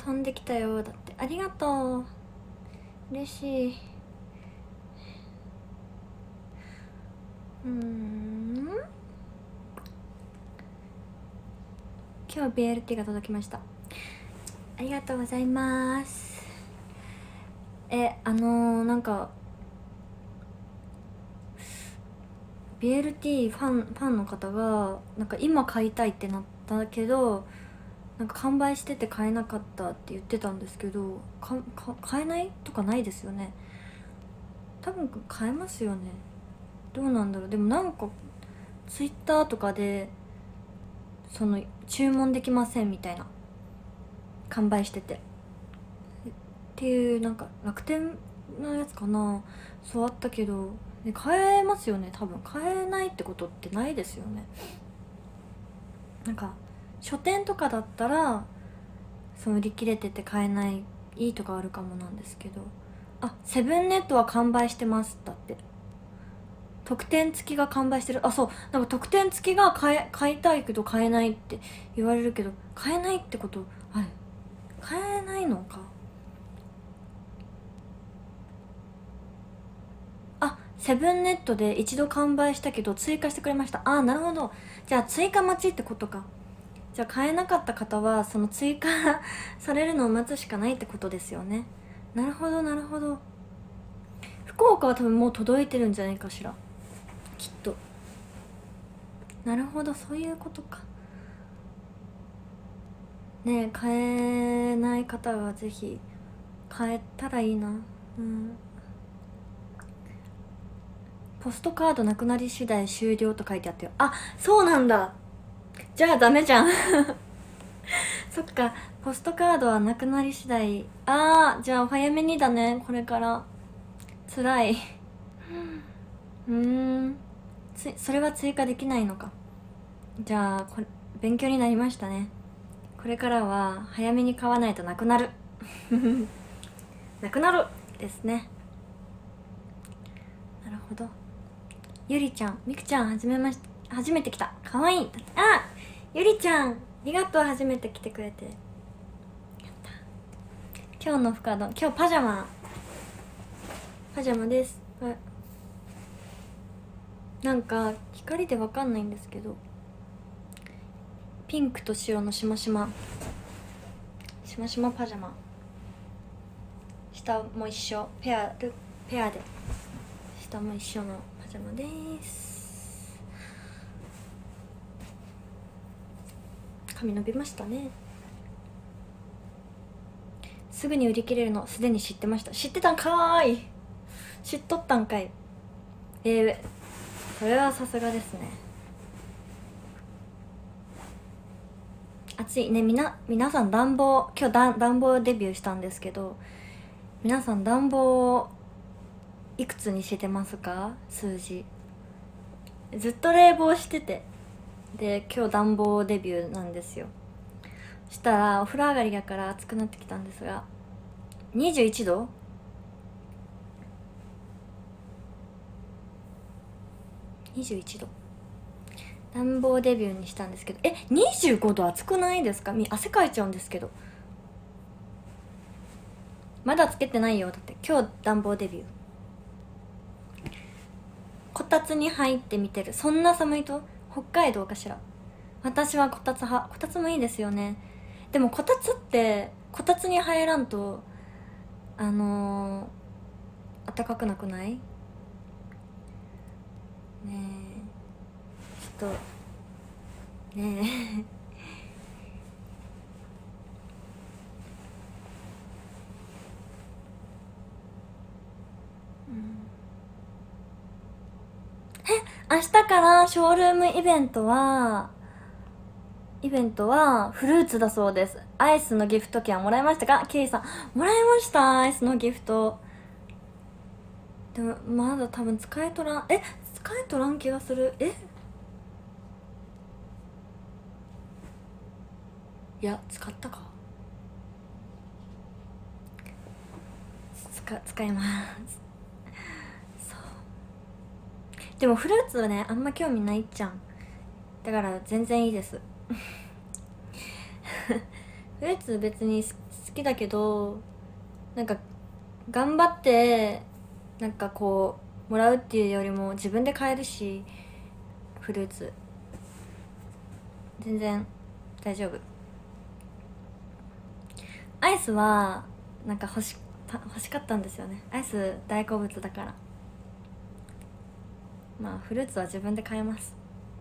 飛んできたよ。だってありがとう、嬉しい。今日 BLT が届きました。ありがとうございます。なんか BLT ファンの方がなんか今買いたいってなったけどなんか完売してて買えなかったって言ってたんですけど、買えないとかないですよね。多分買えますよね。どうなんだろう。でもなんか Twitter とかでその注文できませんみたいな、完売しててっていうなんか楽天のやつかな、そうあったけど、買えますよね。多分買えないってことってないですよね。なんか書店とかだったらその売り切れてて買えないいいとかあるかもなんですけど、あ、セブンネットは完売してます。だって特典付きが完売してる。あ、そう、なんか特典付きが買いたいけど買えないって言われるけど、買えないってこと、はい、買えないのか。あ、セブンネットで一度完売したけど追加してくれました。あ、なるほど。じゃあ追加待ちってことか。じゃあ買えなかった方はその追加されるのを待つしかないってことですよね。なるほどなるほど。福岡は多分もう届いてるんじゃないかしら、きっと。なるほど、そういうことか。ねえ、買えない方はぜひ買えたらいいな。ポストカードなくなり次第終了と書いてあったよ。あ、そうなんだ。じゃあダメじゃんそっか、ポストカードはなくなり次第。じゃあお早めにだね、これからつらいそれは追加できないのか。じゃあこれ勉強になりましたね。これからは早めに買わないとなくなるなくなるですね。なるほど。ゆりちゃん、みくちゃん、初めて来た。かわいい。あ、ゆりちゃん、ありがとう。初めて来てくれて。やった。今日の深丼、今日パジャマです。なんか光でわかんないんですけど、ピンクと白のしましまパジャマ。下も一緒、ペアで下も一緒のパジャマです。髪伸びましたね。すぐに売り切れるのすでに知ってました。知ってたんかーい。知っとったんかい。それはさすがですね。暑いね。皆さん暖房、今日暖房デビューしたんですけど、皆さん暖房いくつにしてますか？数字。ずっと冷房してて、で今日暖房デビューなんですよ。そしたらお風呂上がりだから暑くなってきたんですが、21度21度暖房デビューにしたんですけど、25度暑くないですか？汗かいちゃうんですけど。まだつけてないよ。だって今日暖房デビュー。こたつに入ってみてる。そんな寒いと北海道かしら。私はこたつ派。こたつもいいですよね。でもこたつってこたつに入らんと暖かくなくない？ねえ、ちょっとね明日からショールームイベントはフルーツだそうです。アイスのギフト券もらいましたか？ケイさん、もらいました。アイスのギフト。でもまだ多分使い取らん気がする。いや、使ったか。使いますそう。でもフルーツはね、あんま興味ないっちゃん。だから全然いいですフルーツ別に好好きだけど、なんか頑張ってなんかこうもらうっていうよりも自分で買えるし、フルーツ全然大丈夫。アイスはなんか欲しかったんですよね。アイス大好物だから。まあフルーツは自分で買えます。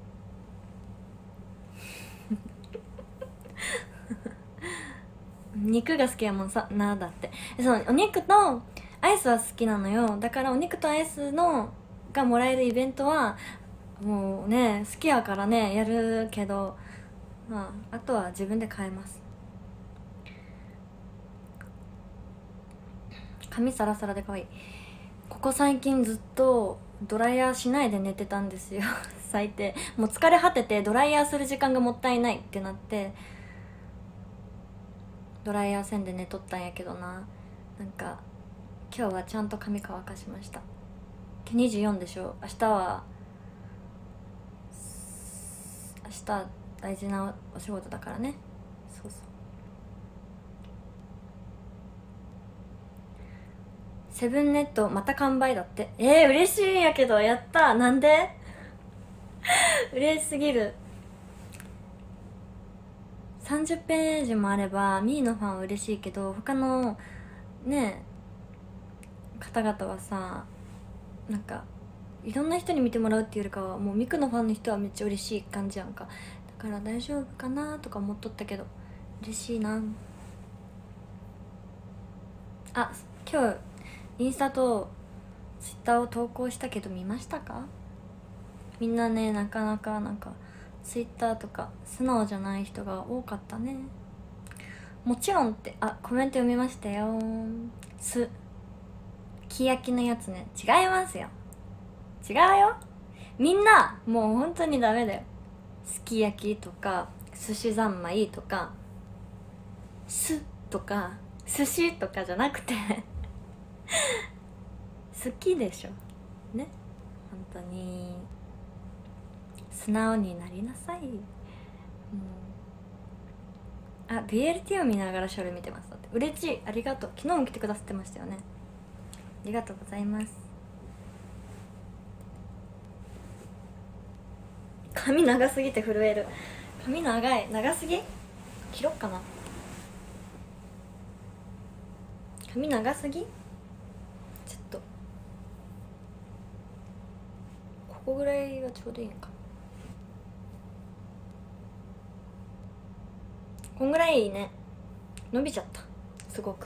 肉が好きやもんさな。だってそのお肉とアイスは好きなのよ。だからお肉とアイスのがもらえるイベントはもうね好きやからねやるけど、まああとは自分で買えます。髪サラサラで可愛い。ここ最近ずっとドライヤーしないで寝てたんですよ。最低。もう疲れ果ててドライヤーする時間がもったいないってなってドライヤーせんで寝とったんやけどな。なんか今日はちゃんと髪乾かしました。24でしょ。明日大事なお仕事だからね。そうそう。セブンネットまた完売だって。嬉しいんやけど。やった。なんで？嬉しすぎる。30ページもあればミーのファンは嬉しいけど、他のね方々はさ、なんかいろんな人に見てもらうっていうよりかはもうミクのファンの人はめっちゃ嬉しい感じやんか。だから大丈夫かなとか思っとったけど嬉しいな。あ、今日インスタとツイッターを投稿したけど見ましたか？みんなね、なかなかなんかツイッターとか素直じゃない人が多かったね。もちろんって、コメント読みましたよ。すき焼きのやつね。違いますよ。違うよ。みんなもう本当にダメだよ。すき焼きとか寿司三昧とかすとか寿司とかじゃなくて好きでしょね。本当に素直になりなさい。BLT を見ながらショル見てます。だって嬉しい。ありがとう。昨日も来てくださってましたよね。ありがとうございます。髪長すぎて震える。髪長すぎ？切ろっかな。髪長すぎ？ちょっとここぐらいはちょうどいいのか。こんぐらいいいね。伸びちゃったすごく。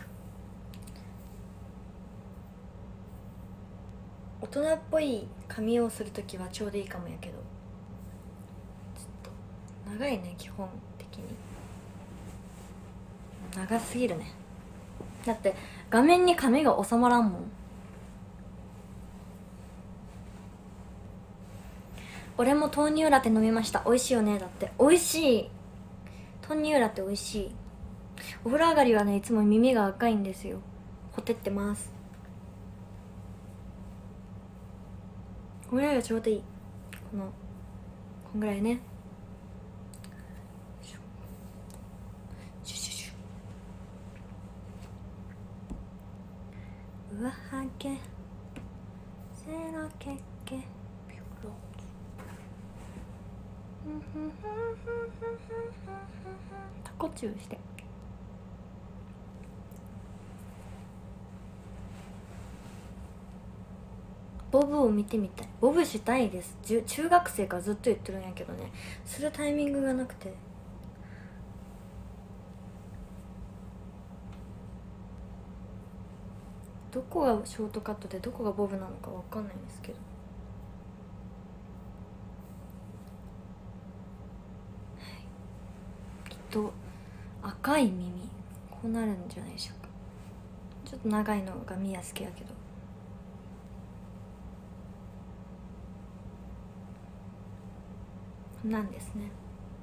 大人っぽい髪をするときはちょうどいいかもやけど、ちょっと長いね。基本的に長すぎるね。だって画面に髪が収まらんもん。俺も豆乳ラテ飲みました。美味しいよね。だって美味しい。豆乳ラテ美味しい。お風呂上がりはね、いつも耳が赤いんですよ。ほてってます。こんぐらいがちょうどいい。こんぐらいね。うわはけせらけけピュロタコチューして。ボブを見てみたい。ボブしたいです。中学生からずっと言ってるんやけどね、するタイミングがなくて。どこがショートカットでどこがボブなのかわかんないんですけど、きっと赤い耳こうなるんじゃないでしょうか。ちょっと長いのがミヤ好きやけど、なんですね。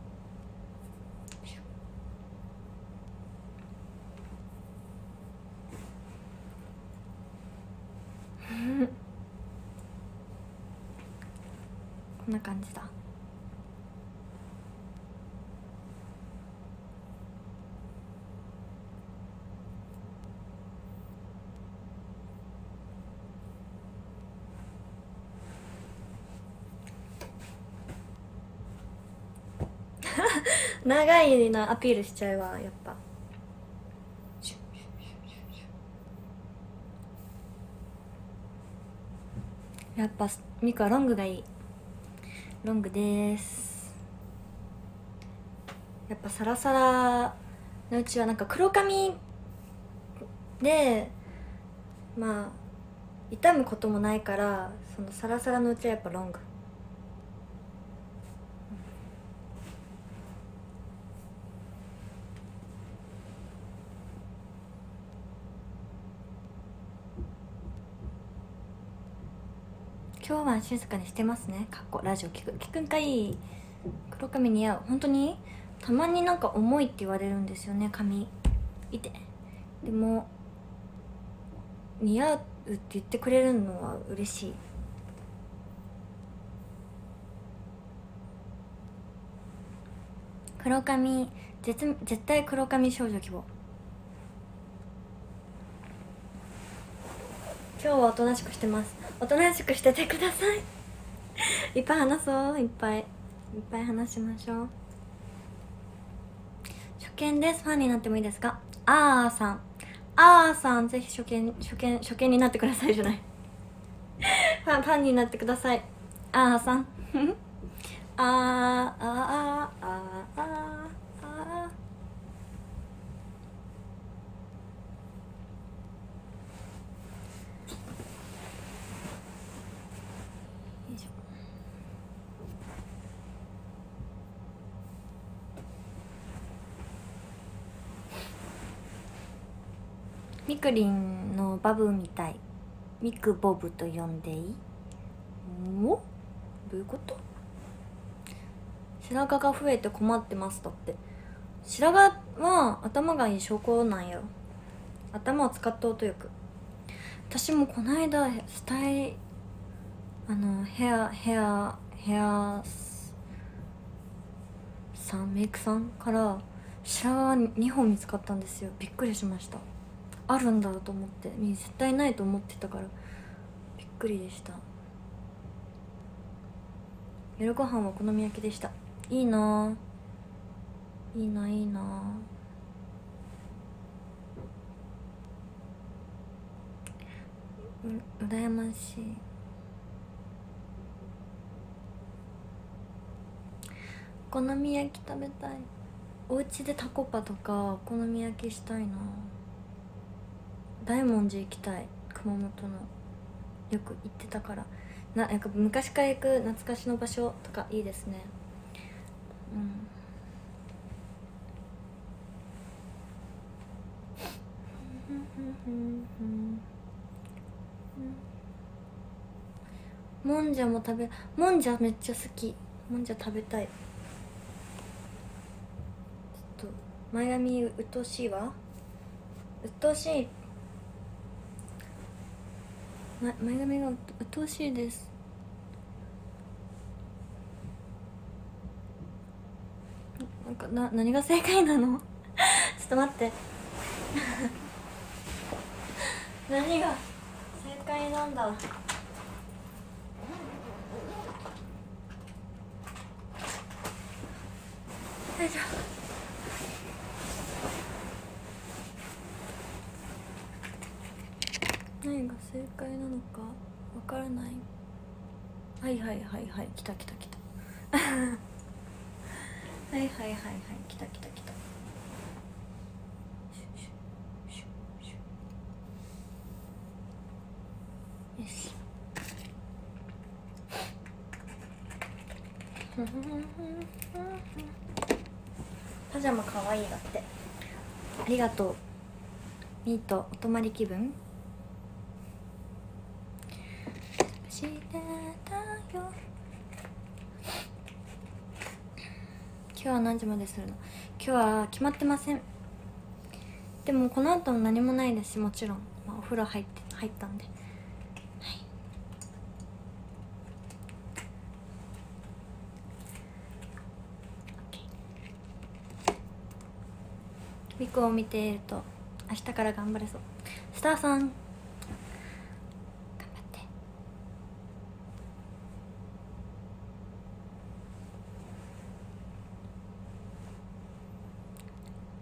こんな感じだ。 長いなアピールしちゃうわやっぱ。やっぱミクはロングがいい。ロングです。やっぱサラサラのうちはなんか黒髪でまあ痛むこともないから、そのサラサラのうちはやっぱロング。今日は静かにしてますね。かっこラジオ聞くんかい。黒髪似合う。本当にたまになんか重いって言われるんですよね、髪いて。でも似合うって言ってくれるのは嬉しい。黒髪絶対黒髪少女希望。今日はおとなしくしてます。おとなしくしててください。いっぱい話そう。いっぱい話しましょう。初見です。ファンになってもいいですか。あーさんぜひ初見になってくださいじゃないファンになってください。あーさんみくりんのバブみたい。ミクボブと呼んでいい？お？どういうこと？白髪が増えて困ってますだって。白髪は頭がいい証拠なんよ。頭を使っておとよく。私もこの間スタイヘアさんメイクさんから白髪2本見つかったんですよ。びっくりしました。あるんだと思って、絶対ないと思ってたからびっくりでした。夜ご飯はお好み焼きでした。いいなぁ、いいな羨ましい。お好み焼き食べたい。お家でタコパとかお好み焼きしたいな。大文字行きたい。熊本のよく行ってたから。なんか昔から行く懐かしの場所とかいいですね。もんじゃももんじゃめっちゃ好き。もんじゃ食べたい。ちょっと前髪うっとうしいわ。うっとうしい。前髪がうっとうしいです。なんか何が正解なのちょっと待って何が正解なんだ。よいしょ。何が正解なのかわからない。はい来たはい来た。よしパジャマかわいいだって。ありがとうミート。お泊まり気分してたよ。今日は何時までするの？今日は決まってません。でもこの後も何もないですし、もちろん、お風呂入ったんで、はい。ミクを見ていると明日から頑張れそう。スターさん頑張って。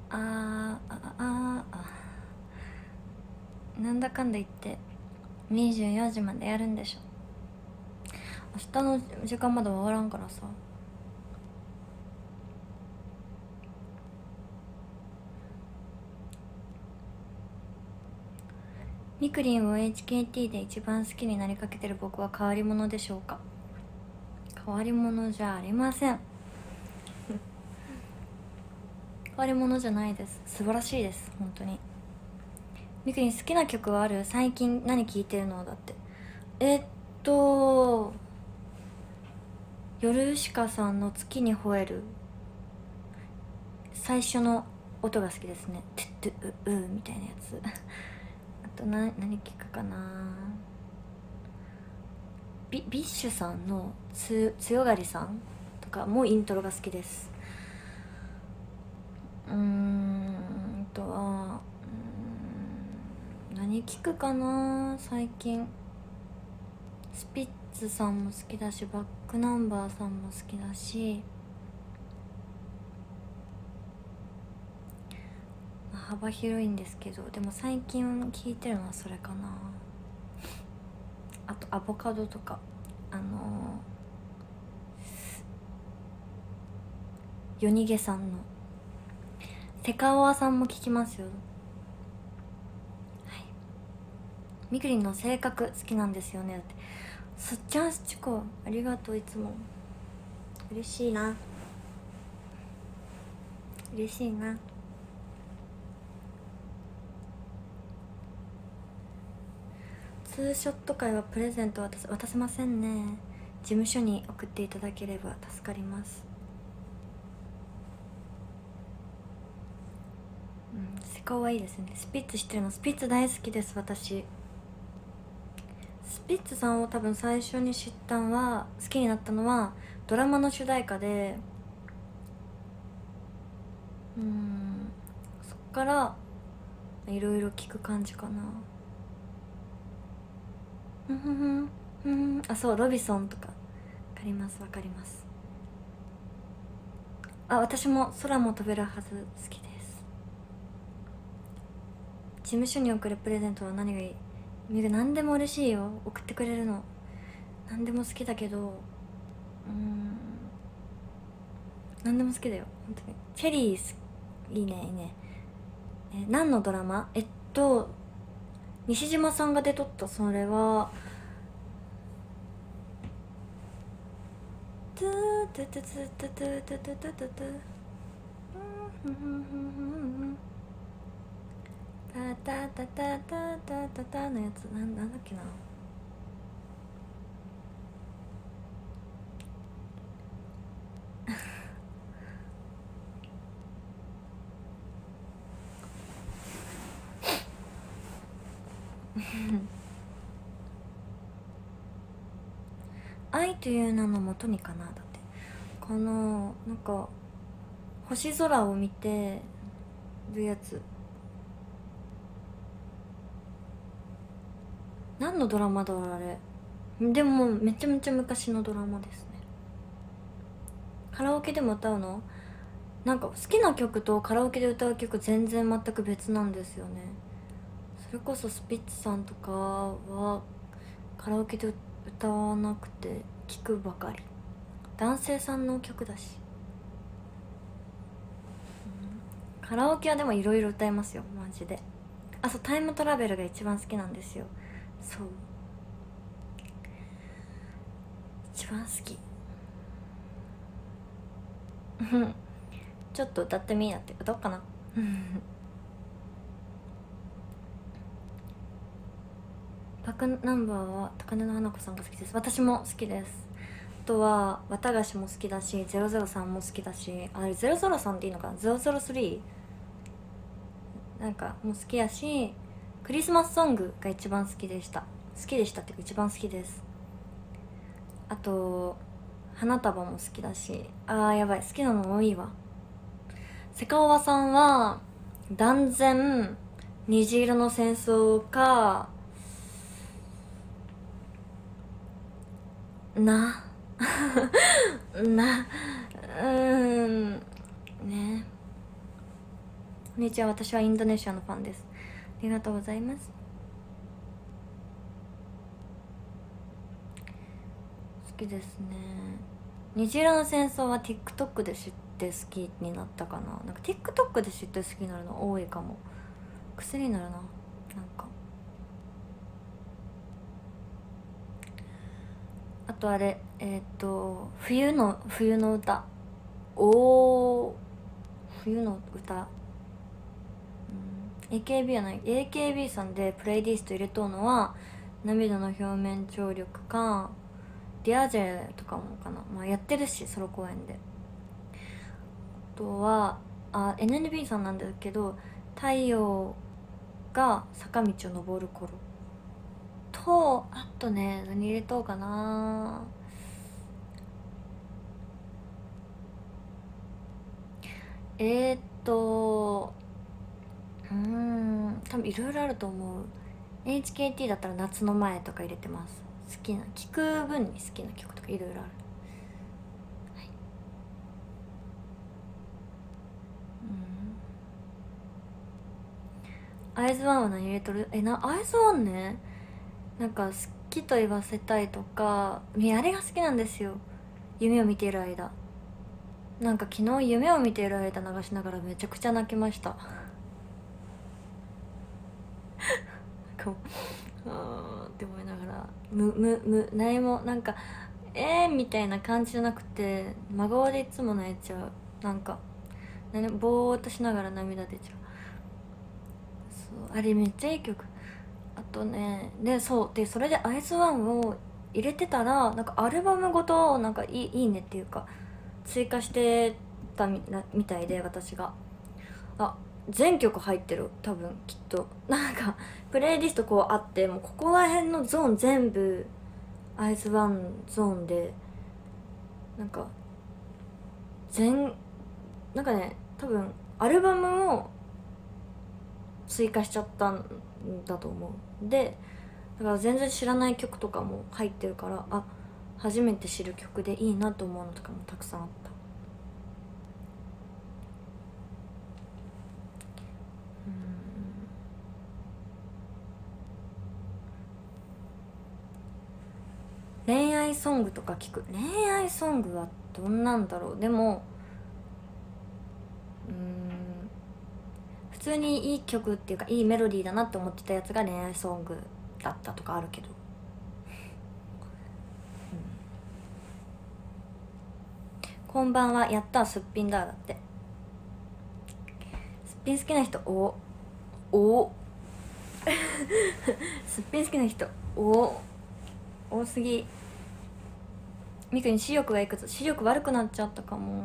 なんだかんだ言って24時までやるんでしょ。明日の時間まだ終わらんからさ。みくりんを HKT で一番好きになりかけてる僕は変わり者でしょうか。変わり者じゃありません変わり者じゃないです。素晴らしいです、本当に。みくりん好きな曲はある？最近何聴いてるの？だってヨルシカさんの月に吠える最初の音が好きですね。トゥットゥウみたいなやつあと何聞くかな。ビッシュさんの強がりさんとかもイントロが好きです。何聞くかな最近。スピッツさんも好きだし、バックナンバーさんも好きだし、幅広いんですけど、でも最近聴いてるのはそれかな。あとアボカドとか夜逃げさんのセカオワさんも聴きますよ。はい。みくりんの性格好きなんですよね。だってすっちゃんすちこありがとう。いつも嬉しいな、嬉しいな。ツーショット会はプレゼント渡せませんね。事務所に送っていただければ助かります。セカオワいいですね。スピッツ知ってるの？スピッツ大好きです。私スピッツさんを多分最初に知ったのは、好きになったのはドラマの主題歌で、そっからいろいろ聞く感じかな。あ、そう、ロビソンとか。わかります、わかります。私も空も飛べるはず好きです。事務所に送るプレゼントは何がいい？何でも嬉しいよ、送ってくれるの。何でも好きだけど、何でも好きだよ、本当に。チェリーいいね、いいね。何のドラマ？西島さんが出とった。それはトゥートゥトゥトゥトゥトゥトゥトゥトゥトゥトゥタタタタタタタタのやつ、なんだっけな。愛という名のもとにかな。だってこのなんか星空を見てるやつ。何のドラマだろうあれ。でもめちゃめちゃ昔のドラマですね。カラオケでも歌うの？なんか好きな曲とカラオケで歌う曲全然全く別なんですよね。それこそスピッツさんとかはカラオケで歌わなくて聴くばかり。男性さんの曲だし、カラオケはでもいろいろ歌いますよマジで。そう、タイムトラベルが一番好きなんですよ。そう、一番好きちょっと歌ってみーなって。歌おうかなバックナンバーは高根の花子さんが好きです。私も好きです。あとは綿菓子も好きだし、003も好きだし、あれ003っていいのかな、003なんかもう好きやし、クリスマスソングが一番好きでした。っていうか一番好きです。あと花束も好きだし、やばい、好きなの多いわ。セカオワさんは断然虹色の戦争かなね。 こんにちは、私はインドネシアのファンです。ありがとうございます。好きですね。虹色の戦争は TikTok で知って好きになったかな。なんか TikTok で知って好きになるの多いかも。癖になるな。なんかあとあれ冬の歌、冬の歌、AKB はない。 AKB さんでプレイリスト入れとうのは涙の表面張力かディアジェとかもかな。まあやってるしソロ公演で。あとはNNB さんなんだけど太陽が坂道を登る頃と、あとね何入れとうかな。多分いろいろあると思う。 HKT だったら夏の前とか入れてます。好きな聴く分に好きな曲とかいろいろある。アイズワンは何入れとる？アイズワンね、なんか好きと言わせたいとか、あれが好きなんですよ。夢を見ている間、なんか昨日夢を見ている間流しながらめちゃくちゃ泣きました。こうって思いながら何もなんかみたいな感じじゃなくて、真顔でいつも泣いちゃう。なんかぼーっとしながら涙出ちゃう。そう、あれめっちゃいい曲。あとね、それでアイズワンを入れてたら、なんかアルバムごとなんかいいねっていうか追加してたみたいで、私が全曲入ってる多分きっと。なんかプレイリストこうあって、もうここら辺のゾーン全部アイズワンゾーンで、なんかなんかね、多分アルバムを追加しちゃったんだと思う。でだから全然知らない曲とかも入ってるから、初めて知る曲でいいなと思うのとかもたくさんあった。恋愛ソングとか聞く。恋愛ソングはどんなんだろう。でも普通にいい曲っていうかいいメロディーだなって思ってたやつが恋愛ソングだったとかあるけど、こんばんは、やったすっぴんだ。だってすっぴん好きな人すっぴん好きな人多すぎ。みくに視力がいくつ？視力悪くなっちゃったかも。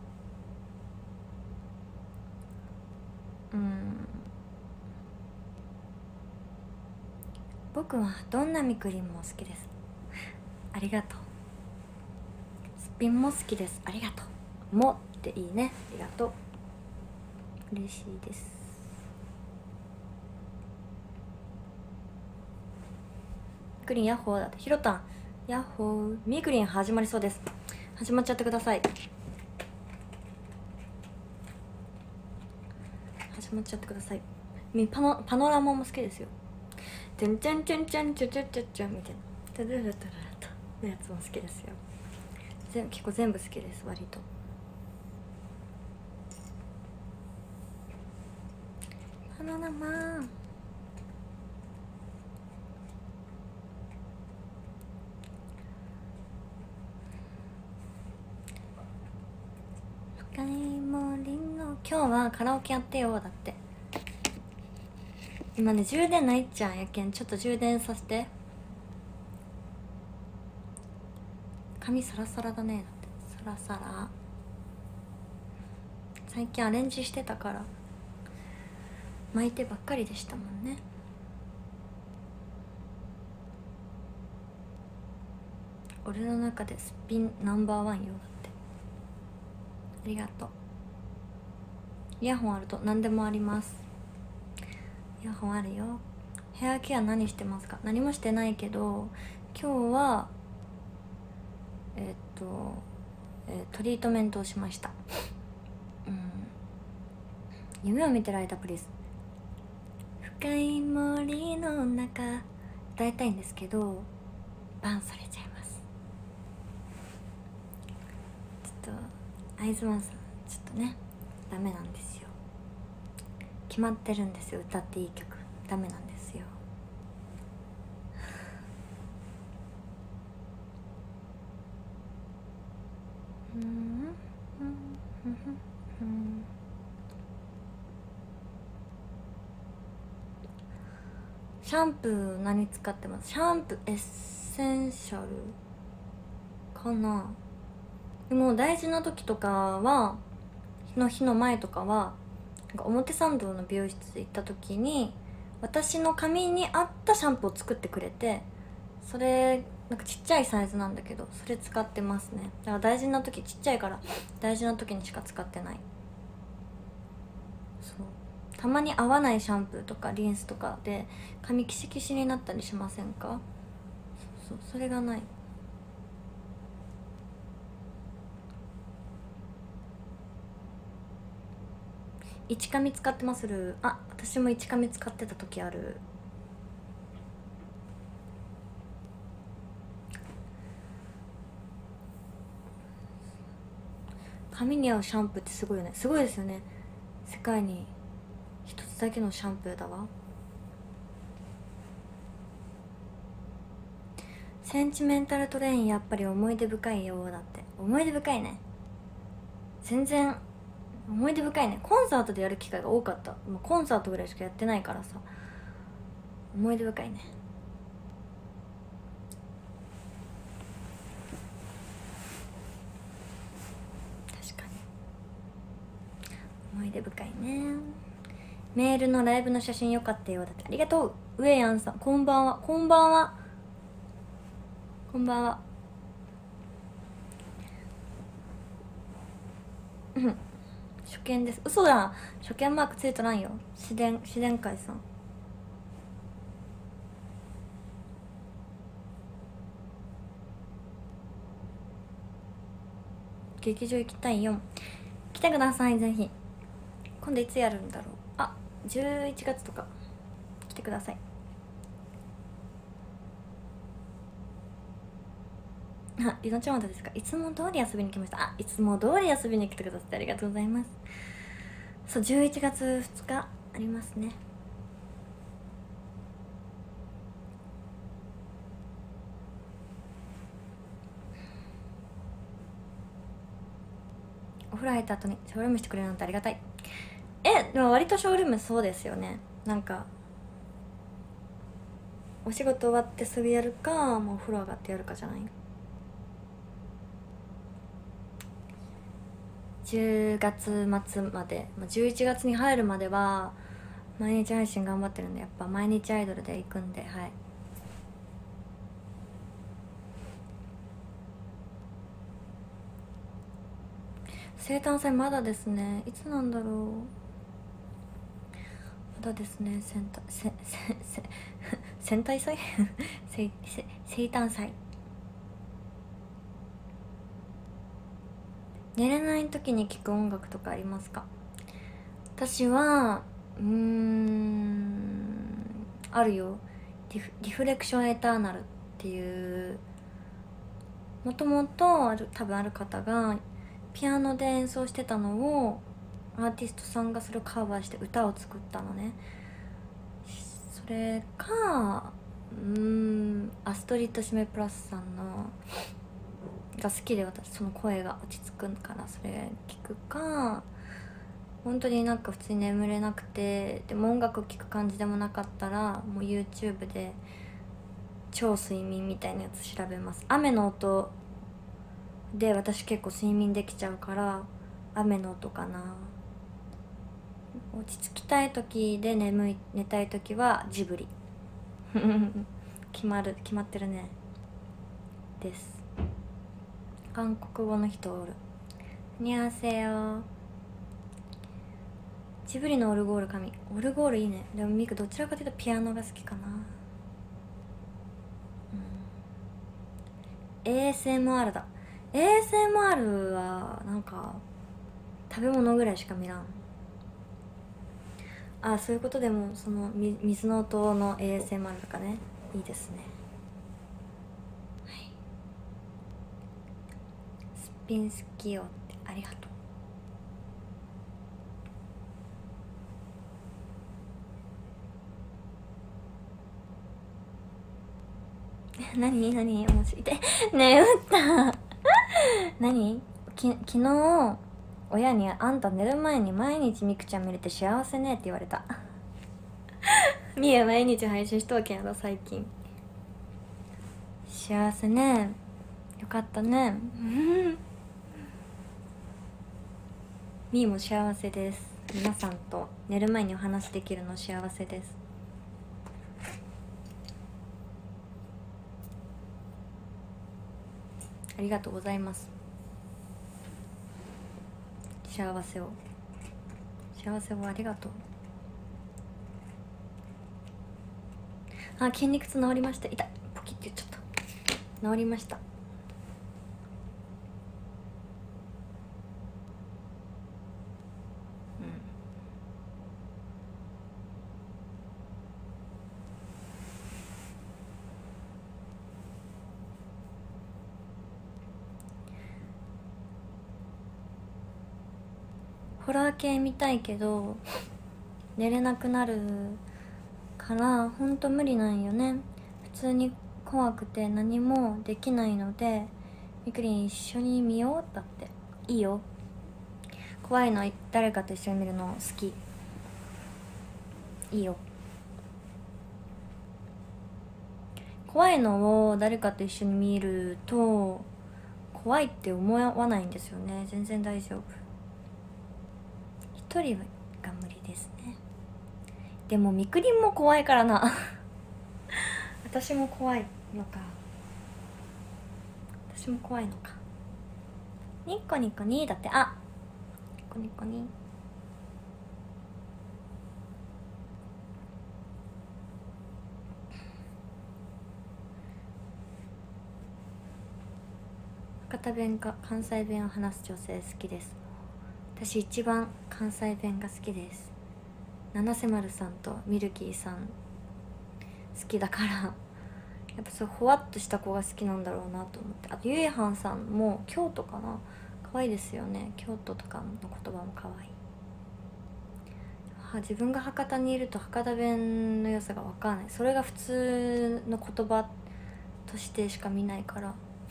僕はどんなみくりんも好きです。ありがとう。すっぴんも好きです。ありがとう。もっていいね。ありがとう。嬉しいです。みくりんヤッホーだって。ひろたんヤッホー。みくりん始まりそうです。始まっちゃってください。始まっちゃってください。パノラマも好きですよ。チャンチャンチャンチャンチャチャチャチャみたいなタルルタルタのやつも好きですよ。結構全部好きです。割とパノラマ深い森の今日はカラオケやってよ。だって今ね充電ないっちゃんやけん、ちょっと充電させて。髪サラサラだね。だってサラサラ。最近アレンジしてたから巻いてばっかりでしたもんね。俺の中ですっぴんナンバーワンよ。だってありがとう。イヤホンあると何でもあります。イヤホンあるよ。ヘアケア何してますか？何もしてないけど今日はトリートメントをしました。 夢を見てる間プリーズ。深い森の中歌いたいんですけどバンされちゃいます。ちょっとアイズワンさんちょっとねダメなんですよ。決まってるんですよ、歌っていい曲ダメなんですよ。シャンプー何使ってます？シャンプーエッセンシャルかな。でも大事な時とかは日の前とかはなんか表参道の美容室行った時に私の髪に合ったシャンプーを作ってくれて、それなんかちっちゃいサイズなんだけどそれ使ってますね。だから大事な時、ちっちゃいから大事な時にしか使ってない。そう、たまに合わないシャンプーとかリンスとかで髪キシキシになったりしませんか？そう、それがない。一髪使ってまする。あ、私も一髪使ってた時ある。髪に合うシャンプーってすごいよね。すごいですよね。世界に一つだけのシャンプーだわ。センチメンタルトレインやっぱり思い出深いよ。だって思い出深いね。全然思い出深いね。コンサートでやる機会が多かった。まあ、コンサートぐらいしかやってないからさ、思い出深いね。確かに思い出深いね。メールのライブの写真よかったよ。だって。ありがとう。ウエヤンさんこんばんは。こんばんは。こんばんは。初見です。嘘だ、初見マークついとらんよ。自然界さん。劇場行きたいよ。来てくださいぜひ。今度いつやるんだろう。あ、11月とか来てください。あ、りのちゃんまだですか？いつも通り遊びに来ました。あ、いつも通り遊びに来てくださってありがとうございます。そう、11月2日ありますね。お風呂入った後にショールームしてくれるなんてありがたい。でも割とショールームそうですよね。なんかお仕事終わってすぐやるか、もうお風呂上がってやるかじゃない。10月末まで、11月に入るまでは毎日配信頑張ってるんで、やっぱ毎日アイドルで行くんで、はい。生誕祭まだですね。いつなんだろう。まだですね。戦隊祭生誕祭。寝れない時に聴く音楽とかありますか？私はあるよ。リフレクションエターナルっていう、もともと多分ある方がピアノで演奏してたのをアーティストさんがそれをカバーして歌を作ったのね。それかアストリッド・シメプラスさんのが好きで、私その声が落ち着くからそれ聞くか、本当になんか普通に眠れなくてでも音楽聴く感じでもなかったらもう YouTube で超睡眠みたいなやつ調べます。雨の音で私結構睡眠できちゃうから雨の音かな。落ち着きたい時で寝たい時はジブリ決まってるね。です。韓国語の人おる。にゃーせよ。ジブリのオルゴール神。オルゴールいいね。でもミクどちらかというとピアノが好きかな。ASMR だ。 ASMR はなんか食べ物ぐらいしか見らん。 あ、そういうことでもその水の音の ASMR とかね、いいですね。はい、すっぴん好きよってありがとう。何面白いってねえ、打った何昨日親に「あんた寝る前に毎日みくちゃん見れて幸せね」って言われたみや毎日配信しとうけんやろ最近。幸せね、よかったねみーも幸せです。皆さんと寝る前にお話できるの幸せです。ありがとうございます。幸せをありがとう。あ、筋肉痛治りました。痛い、ポキって言っちゃった。治りました。ホラー系見たいけど寝れなくなるからほんと無理なんよね。普通に怖くて何もできないので、みくりん一緒に見よう。だっていいよ。怖いの誰かと一緒に見るの好き。いいよ。怖いのを誰かと一緒に見ると怖いって思わないんですよね。全然大丈夫。一人が無理ですね。でもみくりんも怖いからな私も怖いのか。私も怖いのか。ニッコニコにだって。あ、ニコニコに。博多弁か関西弁を話す女性好きです。私一番関西弁が好きです。七瀬丸さんとミルキーさん好きだからやっぱそうほわっとした子が好きなんだろうなと思って。あとゆいはんさんも京都かな、可愛いですよね。京都とかの言葉も可愛い。自分が博多にいると博多弁の良さが分かんない。それが普通の言葉としてしか見ないから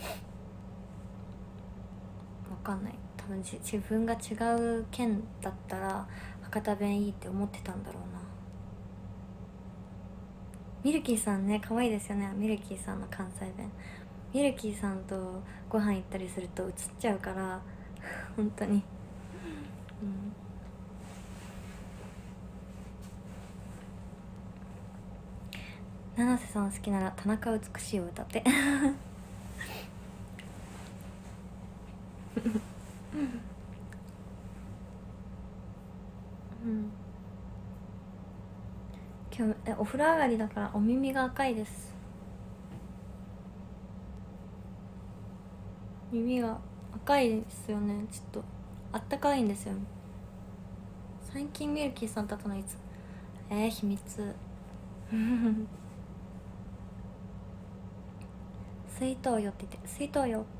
分かんない。多分自分が違う県だったら博多弁いいって思ってたんだろうな。ミルキーさんね、可愛いですよね。ミルキーさんの関西弁。ミルキーさんとご飯行ったりすると映っちゃうから本当に。七瀬さん好きなら田中美しいを歌って今日お風呂上がりだからお耳が赤いです。耳が赤いですよね。ちょっとあったかいんですよ。最近ミルキーさんと会ったのいつ？秘密水筒よって言って、水筒よ。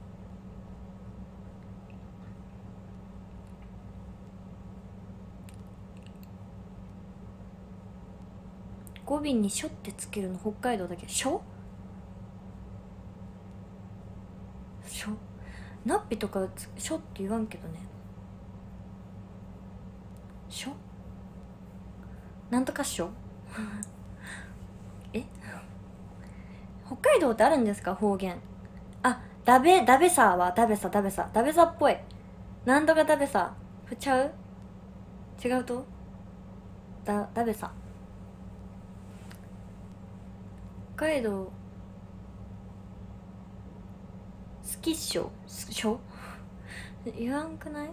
語尾にしょってつけるの北海道だけ。しょナッピとかしょって言わんけどね。しょなんとかっしょ北海道ってあるんですか方言。あ、ダベサはダベサっぽい。なんとかダベサちゃう？違うとダベサ。北海道好きっしょ。しょ言わんくない？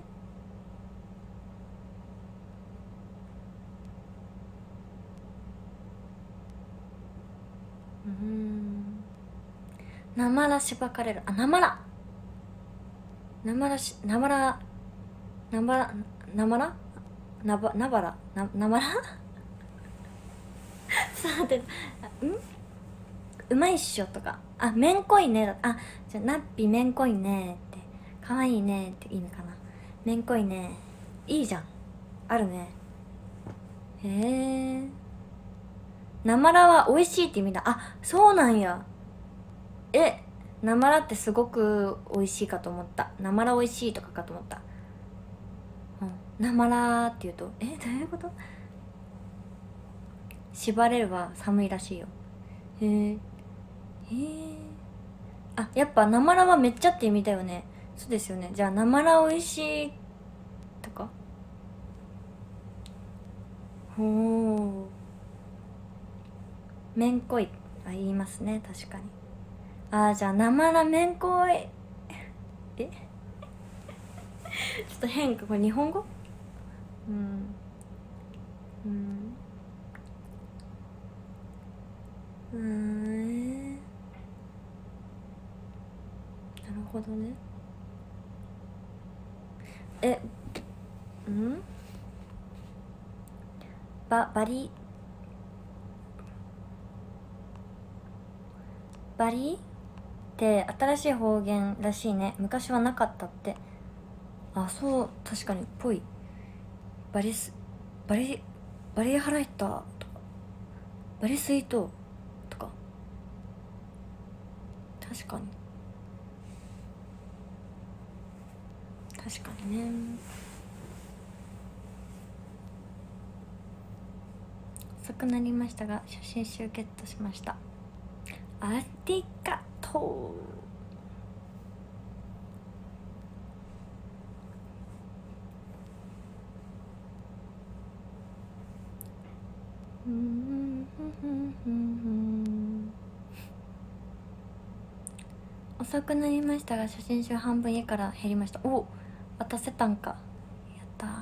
なまらしばかれる。あ、なまらなまらなばらちょっと待ってうまいっしょとか、あ、めんこいねだ、あ、じゃあなっぴめんこいねってかわいいねって意味かな。めんこいね、いいじゃん、あるね。へえ、なまらは美味しいって意味だ。あ、そうなんや。なまらってすごく美味しいかと思った。なまら美味しいとかかと思った。なまらって言うと、どういうこと？縛れるは寒いらしいよ。へえ。あ、やっぱなまらはめっちゃって意味だよね。そうですよね。じゃあなまら美味しいとか。ほう、めんこい、あ、言いますね、確かに。あ、じゃあなまらめんこいちょっと変か、これ日本語。なるほどね。うんバリって新しい方言らしいね。昔はなかったって。あ、そう、確かにっぽい。バリ腹減ったとか、バリスイートとか。確かにね。遅くなりましたが写真集ゲットしました。ありがとう。遅くなりましたが写真集半分家から減りました。お、渡せたんか。やったー。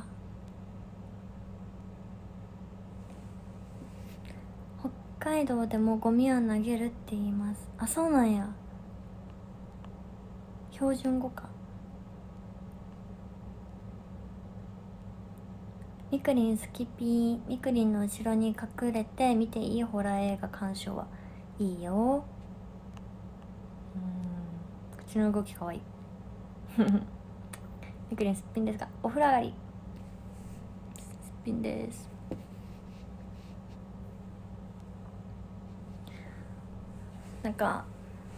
北海道でもゴミを投げるって言います。あ、そうなんや。標準語か。みくりん好きピー。みくりんの後ろに隠れて見ていいホラー映画鑑賞はいいよ。口の動きかわいい。みくりんすっぴんですがお風呂上がり。すっぴんです。なんか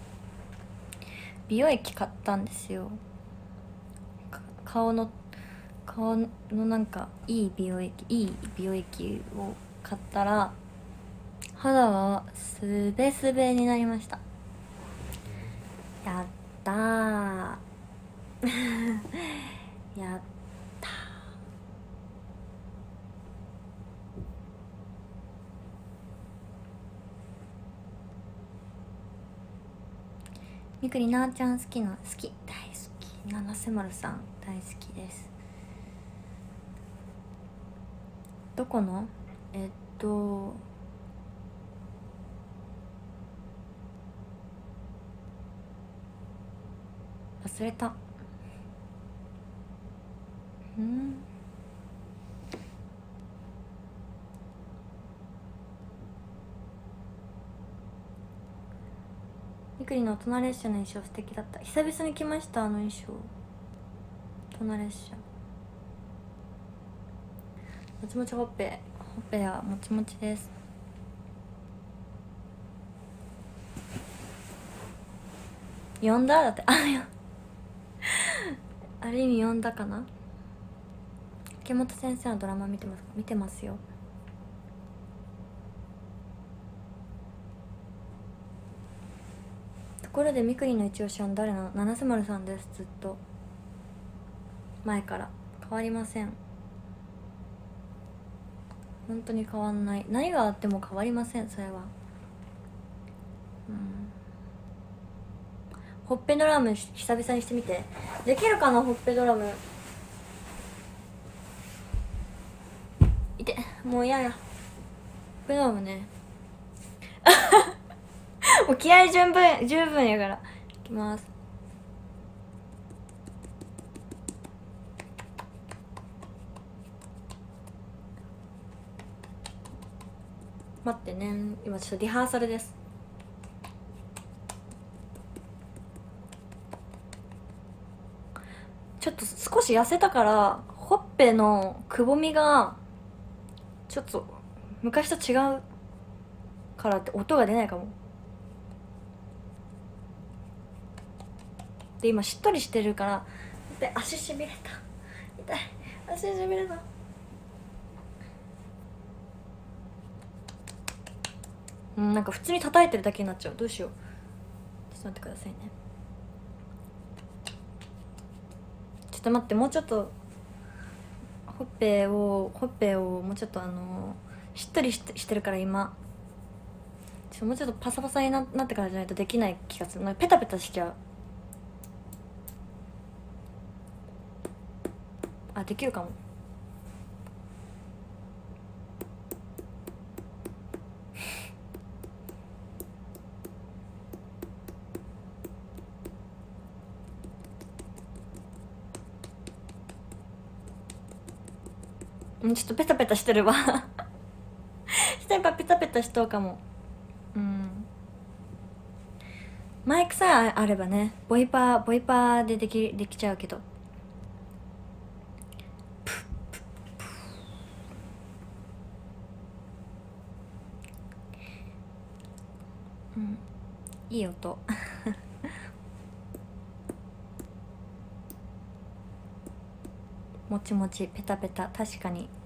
美容液買ったんですよ。顔のなんかいい美容液を買ったら肌はすべすべになりました。やったー。やったー。みくりなーちゃん好き大好き。七瀬丸さん大好きです。どこの忘れた。みくりの大人列車の衣装素敵だった。久々に来ました、あの衣装。大人列車もちもちほっぺはもちもちです。読んだだって。ある意味読んだかな。池本先生のドラマ見てますか？見てますよ。ところでみくりの一押しは誰なの？七瀬丸さんです。ずっと前から変わりません。本当に変わんない。何があっても変わりません、それは。ほっぺドラム久々にしてみて。できるかな、ほっぺドラム。いて、もう嫌や。ほっぺドラムね。もう気合十分やから。いきます。 待ってね、今ちょっとリハーサルです。ちょっと少し痩せたからほっぺのくぼみがちょっと昔と違うからって音が出ないかも。で今しっとりしてるから。で足しびれた、痛い、足しびれた。なんか普通に叩いてるだけになっちゃう。どうしよう、ちょっと待ってくださいね。ちょっと待って、もうちょっとほっぺをもうちょっとしっとりしてるから今もうちょっとパサパサになってからじゃないとできない気がする。なんかペタペタしちゃう。あ、できるかも。ちょっとペタペタしてるわやっぱペタペタしとうかも。マイクさえあればね、ボイパーでできちゃうけど。いい音もちもちペタペタ、確かに。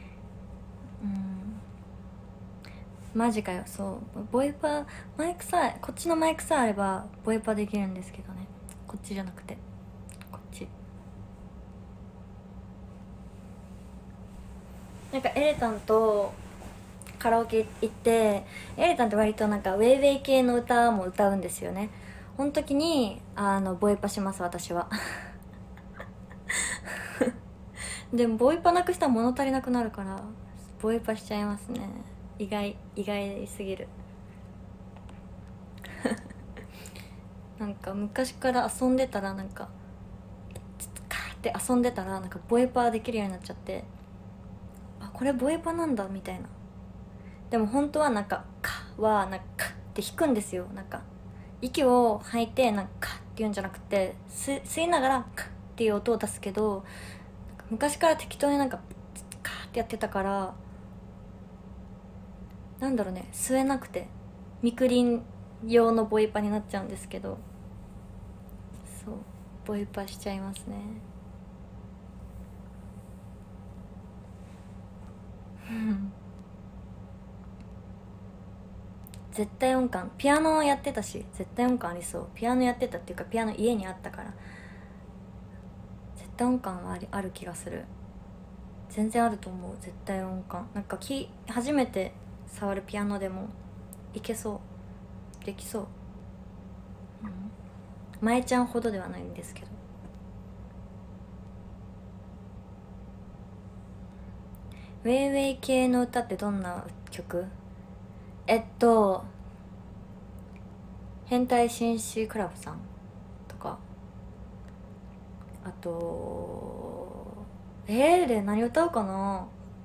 マジかよ。そうボイパー、マイクさえこっちのマイクさえあればボイパーできるんですけどね。こっちじゃなくてこっち。なんかエレタンとカラオケ行って、エレタンって割となんかウェイウェイ系の歌も歌うんですよね。この時にボイパします、私はでもボイパなくしたら物足りなくなるからボイパしちゃいますね。意外すぎるなんか昔から遊んでたらなんかカーって遊んでたらなんかボイパーできるようになっちゃって、あ、これボイパなんだみたいな。でも本当はなんか「カ」はなんか「カ」って弾くんですよ。なんか息を吐いてなんか「カ」って言うんじゃなくて吸いながら「カ」っていう音を出すけど、昔から適当になんか「カ」ってやってたから、なんだろうね、吸えなくてみくりん用のボイパになっちゃうんですけど、そうボイパしちゃいますね絶対音感、ピアノやってたし絶対音感ありそう。ピアノやってたっていうかピアノ家にあったから絶対音感はある気がする。全然あると思う、絶対音感。なんか初めて触るピアノでもいけそう、できそう。舞ちゃんほどではないんですけど。ウェイウェイ系の歌ってどんな曲？変態紳士クラブさんとか、あとで何歌うかな。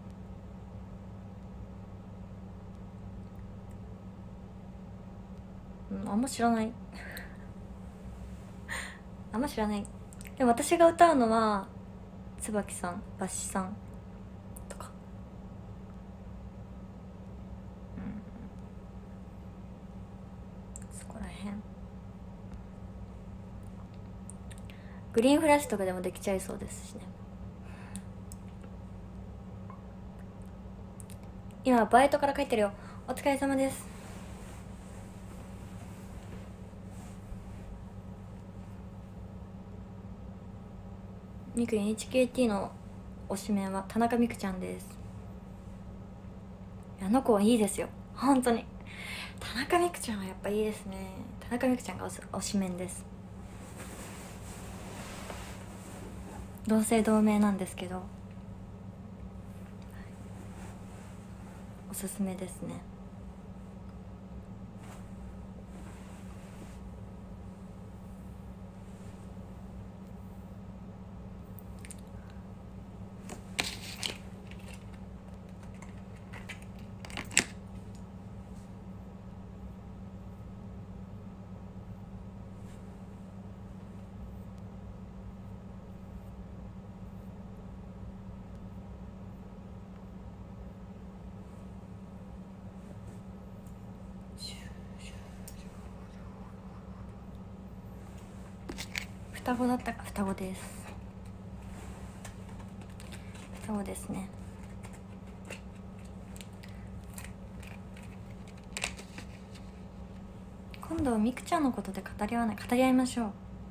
あんま知らないあんま知らない。でも私が歌うのは椿さん、バッシさんとか、そこらへん。グリーンフラッシュとかでもできちゃいそうですしね。今バイトから帰ってるよ。お疲れ様です。みくりん HKT の推しメンは田中みくちゃんです。あの子はいいですよ本当に。田中みくちゃんはやっぱいいですね。田中みくちゃんが推しメンです。同姓同名なんですけどおすすめですね。 双子だったか。双子です。双子ですね。今度みくちゃんのことで語り合いましょう。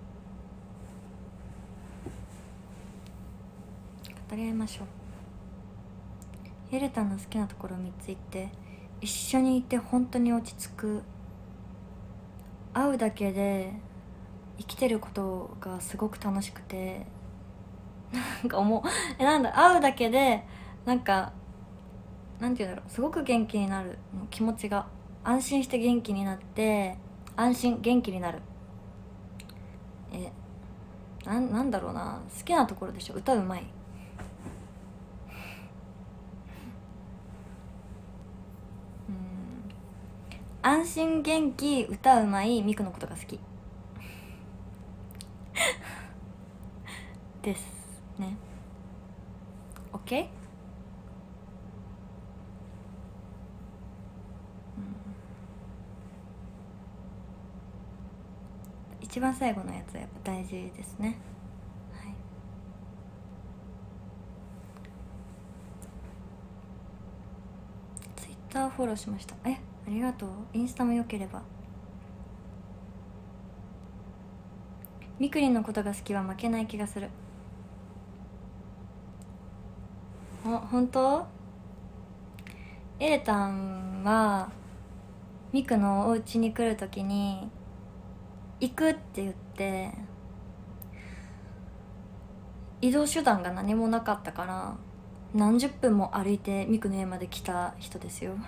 語り合いましょう。エレタンの好きなところ3つ言って。一緒にいて本当に落ち着く。会うだけで生きてることがすごく楽しくて、なんかなんだ、会うだけでなんかなんていうんだろう、すごく元気になるの。気持ちが安心して元気になって、元気になる。なんだろうな、好きなところでしょ。歌うまい。安心元気、歌うまい、ミクのことが好きですね。 OK？一番最後のやつはやっぱ大事ですね。はい。Twitter フォローしました。ありがとう。インスタも良ければ。みくりんのことが好きは負けない気がする。本当？エレタンはミクのお家に来るときに行くって言って移動手段が何もなかったから何十分も歩いてミクの家まで来た人ですよ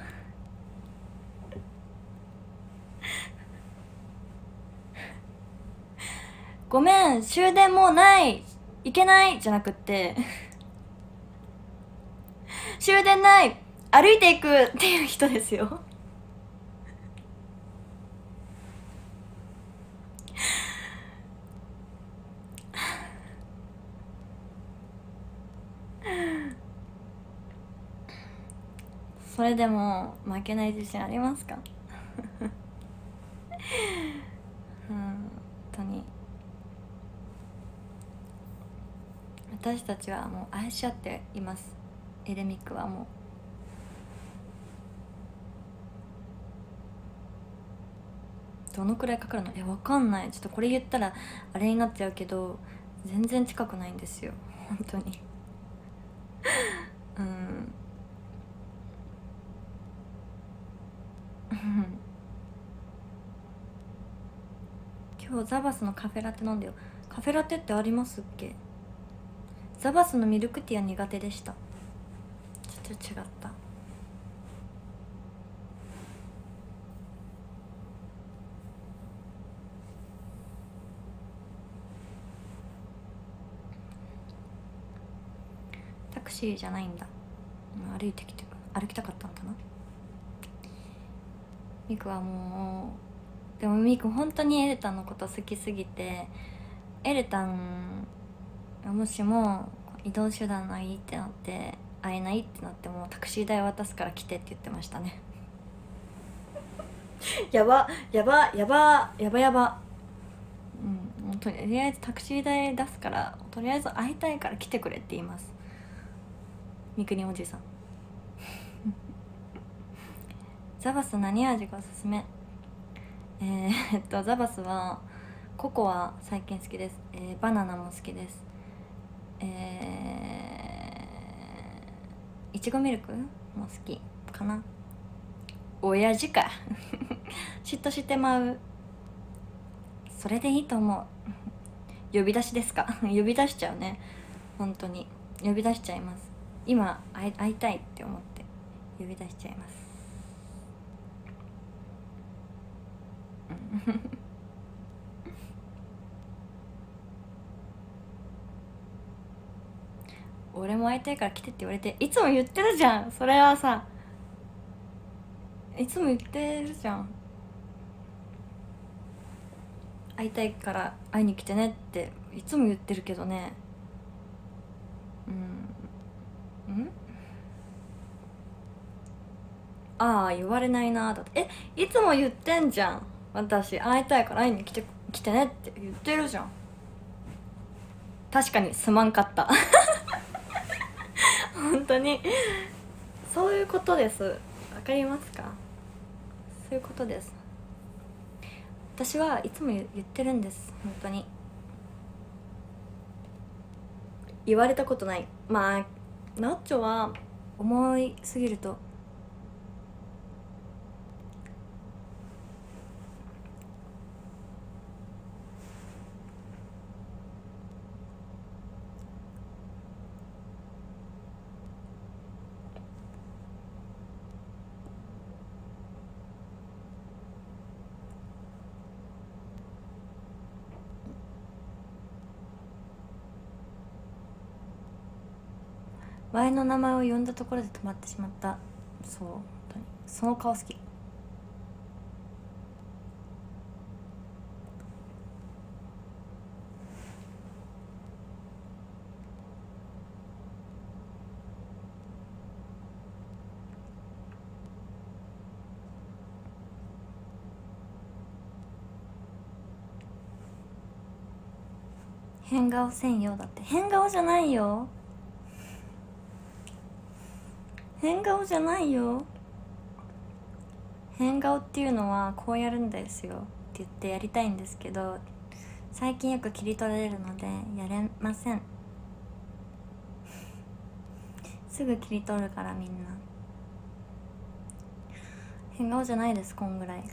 ごめん終電もうない行けないじゃなくって終電ない歩いていくっていう人ですよそれでも負けない自信ありますか本当に私たちはもう愛し合っています。エレミックはもうどのくらいかかるの？わかんない。ちょっとこれ言ったらあれになっちゃうけど全然近くないんですよ本当に今日ザバスのカフェラテ飲んでよ。カフェラテってありますっけ？ザバスのミルクティーは苦手でした。ちょっと違った。タクシーじゃないんだ。歩きたかったんだな。ミクはもうでもミク本当にエレタンのこと好きすぎて、エレタンがもしも移動手段ないってなって会えないってなってもタクシー代渡すから来てって言ってましたねやばとりあえずタクシー代出すからとりあえず会いたいから来てくれって言います。みくにおじさんザバス何味がおすすめ？ザバスはココア最近好きです。バナナも好きです。いちごミルクも好きかな。親父か嫉妬してまう。それでいいと思う呼び出しですか呼び出しちゃうね。本当に呼び出しちゃいます。今会いたいって思って呼び出しちゃいます俺も会いたいから来てって言われて、いつも言ってるじゃん。それはさいつも言ってるじゃん。会いたいから会いに来てねっていつも言ってるけどね。ああ言われないなだって。いつも言ってんじゃん。私会いたいから会いに来てねって言ってるじゃん。 確かにすまんかった本当にそういうことです。わかりますか？そういうことです。私はいつも言ってるんです。本当に言われたことない。まあナッチョは思いすぎるとワイの名前を呼んだところで止まってしまった。そう本当にその顔好き。変顔せんよ。だって変顔じゃないよ。変顔じゃないよ。変顔っていうのはこうやるんですよって言ってやりたいんですけど、最近よく切り取られるのでやれませんすぐ切り取るからみんな。変顔じゃないです。こんぐらい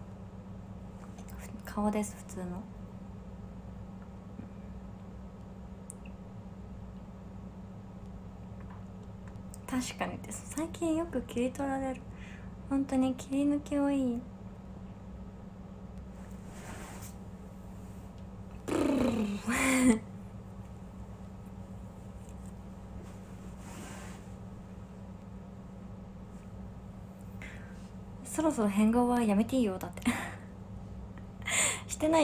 顔です。普通の。確かにです。最近よく切り取られる。本当に切り抜き多い。そろそろ変顔はやめていいよ。だってしてない。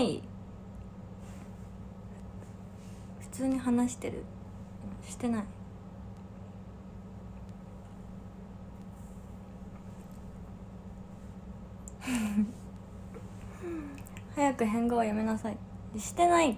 普通に話してる。してない早く変顔やめなさい。してない。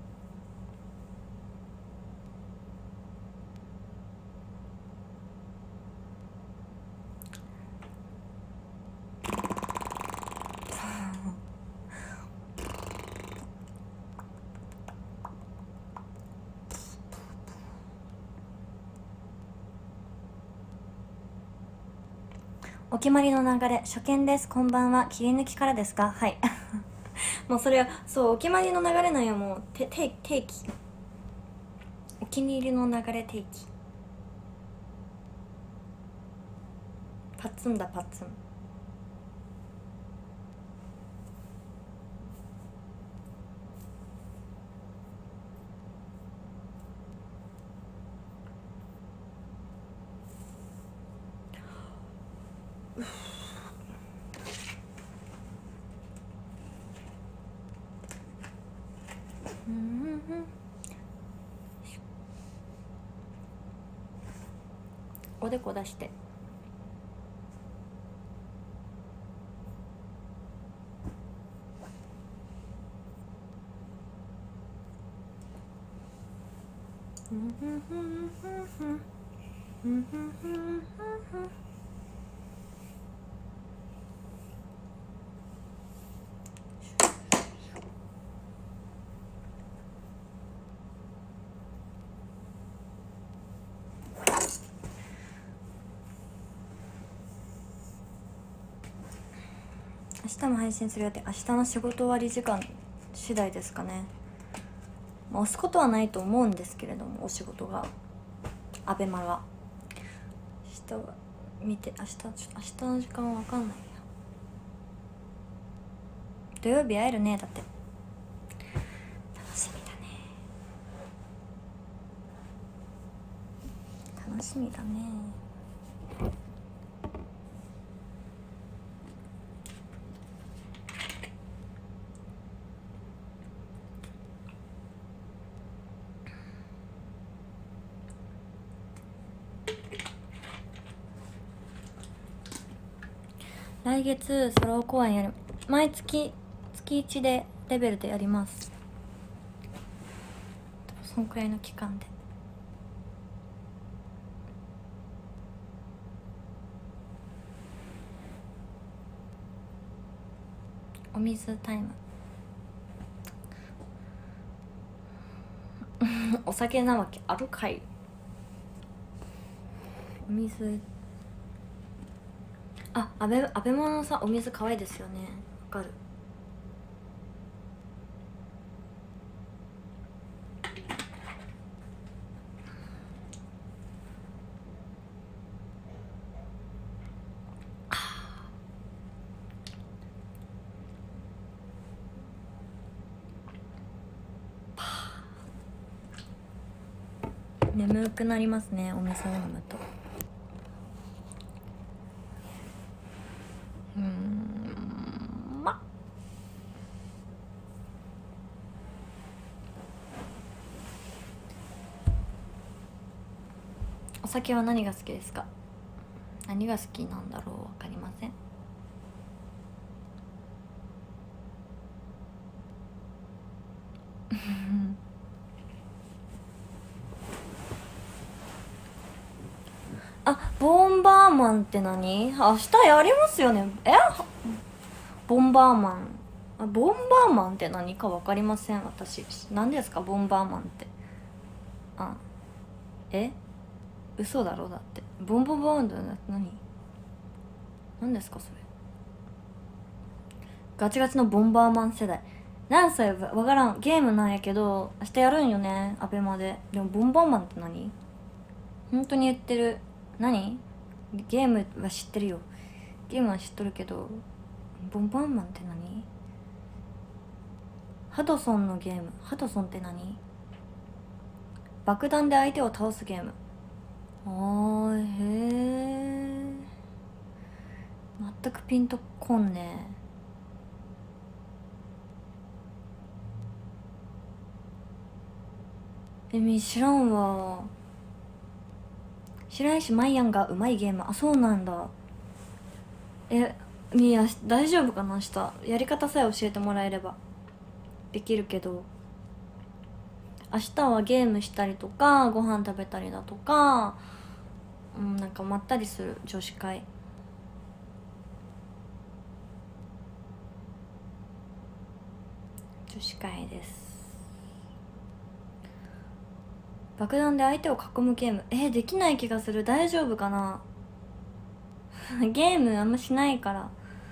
お決まりの流れ。初見です。こんばんは。切り抜きからですか？はいもうそれはそうお決まりの流れなんよ。もう定期お気に入りの流れ定期。パツンだパツン。おでこ出して。明日も配信する予定。明日の仕事終わり時間次第ですかね。押すことはないと思うんですけれども、お仕事がアベマが明日は見て、明日の時間は分かんないや。土曜日会えるね。だって楽しみだね。楽しみだね。来月ソロ公演やる。毎月1でレベルでやります。 そんくらいの期間で。お水タイムお酒なわけあるかい。お水、あ、安倍物さんお水可愛いですよね。わかる。眠くなりますね、お水を飲むと。お酒は何が好きですか？何が好きなんだろう、わかりません。あ、ボンバーマンって何？明日やりますよね。ボンバーマン。ボンバーマンって何か分かりません、私。何ですかボンバーマンって。嘘だろ。だってボンボンボンって何ですかそれ。ガチガチのボンバーマン世代。何歳わからん。ゲームなんやけど明日やるんよね、アベマで。でもボンバーマンって何？本当に言ってる。何？ゲームは知ってるよ。ゲームは知っとるけどボンバーマンって何？ハドソンのゲーム。ハドソンって何？爆弾で相手を倒すゲーム。へえ、全くピンとこんね。知らんわ。知らんし、マイヤンがうまいゲーム。あ、そうなんだ。大丈夫かな。明日やり方さえ教えてもらえればできるけど、明日はゲームしたりとかご飯食べたりだとか、なんかまったりする。女子会。女子会です。爆弾で相手を囲むゲーム。できない気がする。大丈夫かなゲームあんましないから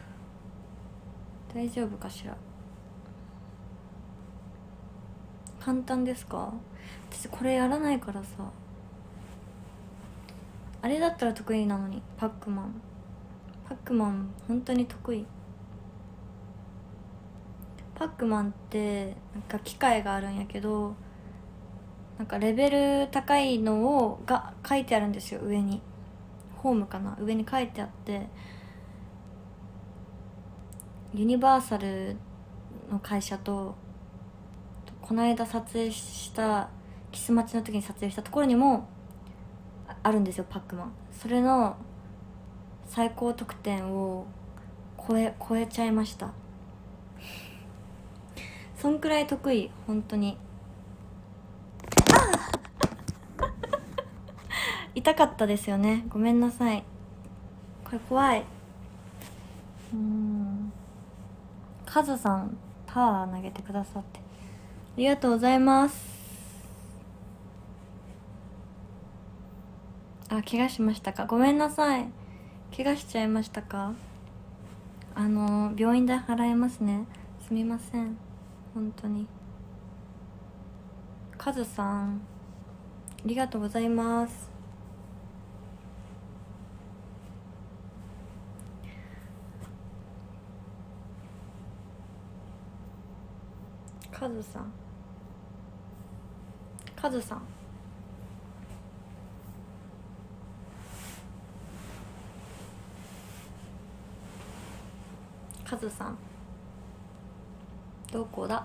大丈夫かしら。簡単ですか？私これやらないからさ。あれだったら得意なのに。パックマン本当に得意。パックマンってなんか機械があるんやけど、なんかレベル高いのが書いてあるんですよ、上に。ホームかな、上に書いてあって、ユニバーサルの会社とこの間撮影したキスマチの時に撮影したところにもあるんですよ、パックマン。それの最高得点を超えちゃいました。そんくらい得意、本当に。痛かったですよね、ごめんなさい。これ怖い。カズさんパワー投げてくださってありがとうございます。怪我しましたか？ごめんなさい。怪我しちゃいましたか？病院代払えますね。すみません本当に。カズさんありがとうございます。カズさんカズさんどこだ？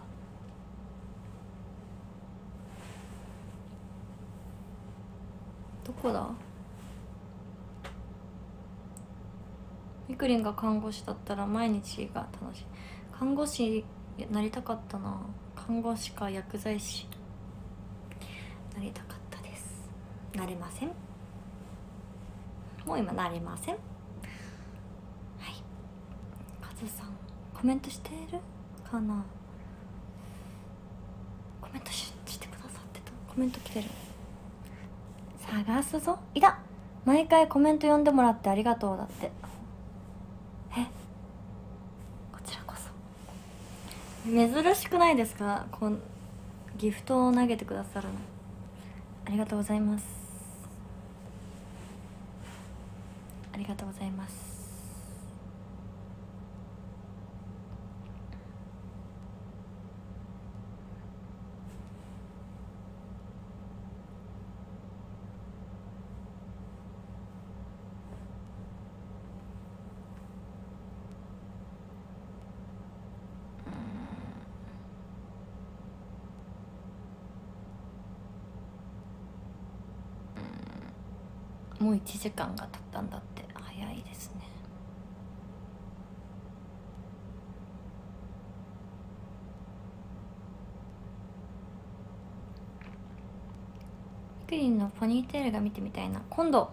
どこだ？みくりんが看護師だったら毎日が楽しい。看護師なりたかったな。看護師か薬剤師。 なりたかったです。なれません。もう今なれません。はい。カズさんコメントしてるかな。コメントしてくださってた。コメント来てる。探すぞ。いた。毎回コメント読んでもらってありがとうだって。こちらこそ珍しくないですか、こうギフトを投げてくださるの。ありがとうございます。ありがとうございます。もう1時間が経ったんだって。早いですね。みくりんのポニーテールが見てみたいな。今度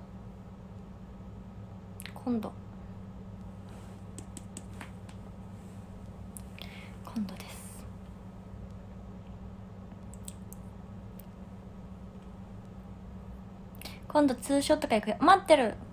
です。今度ツーショット会行くよ。待ってる。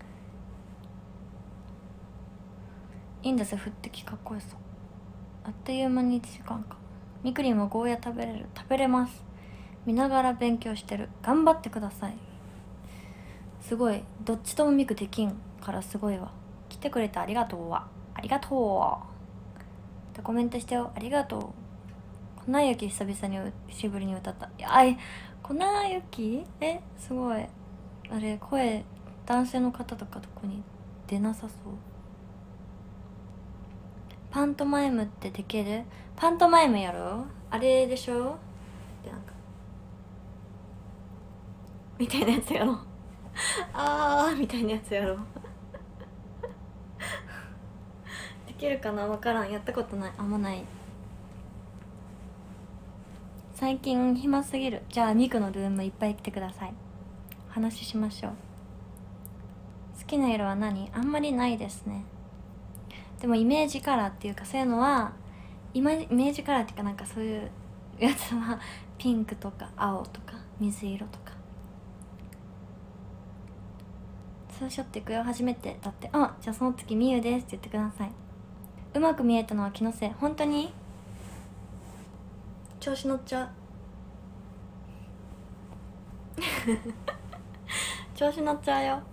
いいんですよ、振ってきかっこよそう。あっという間に1時間か。みくりんもゴーヤ食べれます。見ながら勉強してる。頑張ってください。すごいどっちともミクできんからすごいわ。来てくれてありがとう。ありがとう。コメントしてよ。ありがとう。粉雪久しぶりに歌った。粉雪すごい。あれ声男性の方とか特に出なさそう。パントマイムってできる？パントマイムやろ？あれでしょ？でなんかみたいなやつやろみたいなやつやろできるかな、分からん。やったことない。あんまない。最近暇すぎる。じゃあミクのルームいっぱい来てください。話しましょう。好きな色は何？あんまりないですね。でもイメージカラーっていうか、そういうのはイメージカラーっていうか、なんかそういうやつはピンクとか青とか水色とか。ツーショット行くよ。初めてだって。じゃあその時みゆですって言ってください。うまく見えたのは気のせい。本当に調子乗っちゃう調子乗っちゃうよ。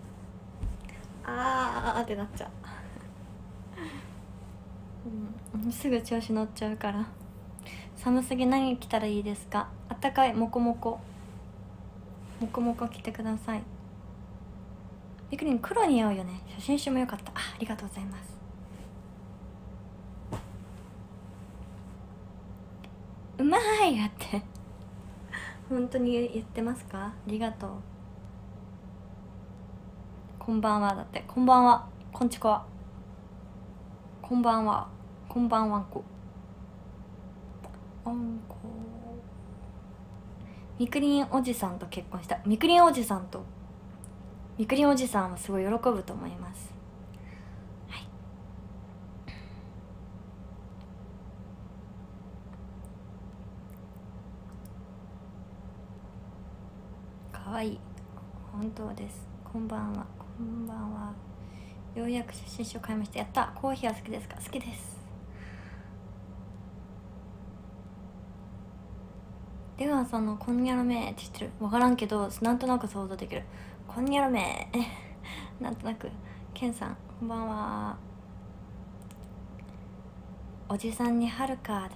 ってなっちゃうすぐ調子乗っちゃうから。寒すぎ何着たらいいですか？あったかいモコモコ着てください。みくりん黒似合うよね。写真集もよかった。ありがとうございます。うまいやって本当に言ってますか？ありがとう。こんばんはだって。こんばんは。こんちこは。こんばんは。こんばんはんこ。みくりんおじさんと結婚した。みくりんおじさんはすごい喜ぶと思います。はい。かわいい。本当です。こんばんは。ようやく写真集買いました。やった。コーヒーは好きですか？好きです。ではそのこんにゃろめって知ってる？分からんけどなんとなく想像できる。こんにゃろめなんとなく。ケンさんこんばんは。おじさんにはるかだって。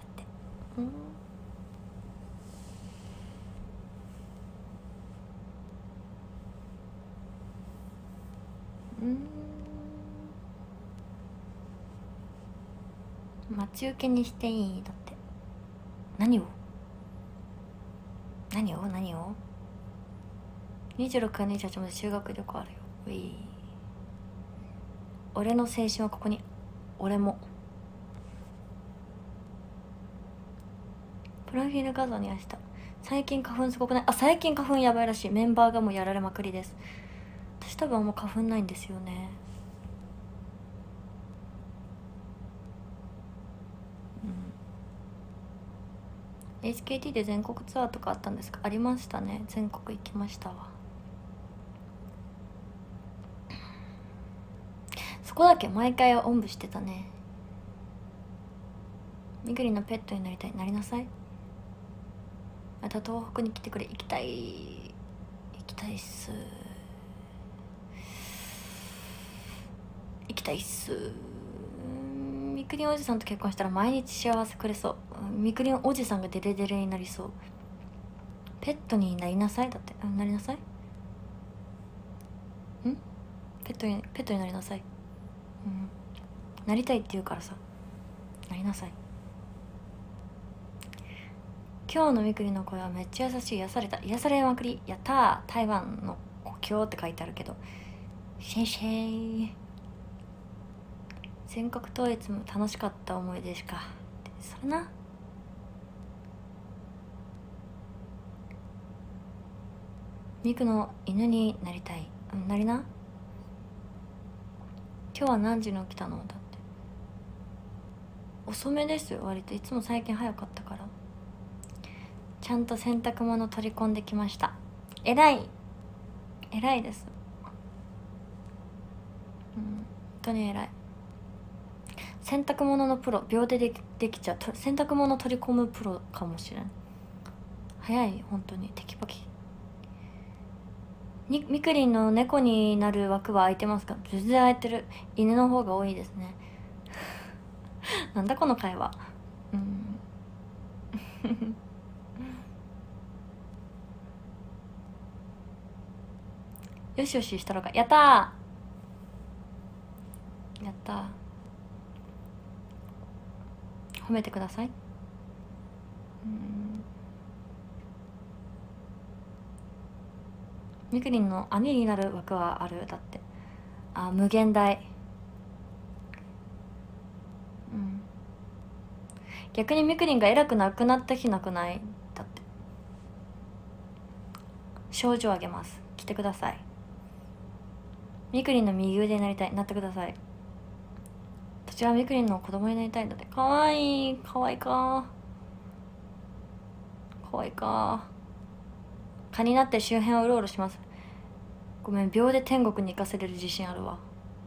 待ち受けにしていいだって。何を26から28まで修学旅行あるよ。俺の青春はここに。俺もプロフィール画像にはした。 最近花粉すごくない？あ、最近花粉やばいらしい。メンバーがもうやられまくりです。私多分あんま花粉ないんですよね。HKT で全国ツアーとかあったんですか？ありましたね。全国行きましたわ。そこだけ毎回おんぶしてたね。みぐりのペットになりたい。なりなさい。また東北に来てくれ。行きたいっす。行きたいっす。みくりんおじさんと結婚したら毎日幸せくれそう。みくりんおじさんがデレデレになりそう。ペットになりなさい。だって。なりなさい。ペットになりなさい。なりたいって言うからさ、なりなさい。今日のみくりの声はめっちゃ優しい。癒された。癒されまくり。やったー。台湾の故郷って書いてあるけど、シェイシェイ。全国統一も楽しかった思い出しか。それな。ミクの犬になりたい。なりな。今日は何時に起きたの？だって遅めですよ割と。いつも最近早かったから。ちゃんと洗濯物取り込んできました。偉いです。本当に偉い。洗濯物のプロ。秒でできちゃう。洗濯物取り込むプロかもしれん。早い。本当にテキパキ。みくりんの猫になる枠は空いてますか？全然空いてる。犬の方が多いですね。なんだこの会話。よしよししたろか。やったー。やったー。褒めてください。みくりんの兄になる枠はある。だって。無限大。逆にみくりんが偉くなくなった日なくない？だって賞状あげます。来てください。みくりんの右腕になりたい。なってください。私はみくりんの子供になりたいんだって。かわいいか。蚊になって周辺をうろうろします。ごめん、秒で天国に行かせれる自信あるわ。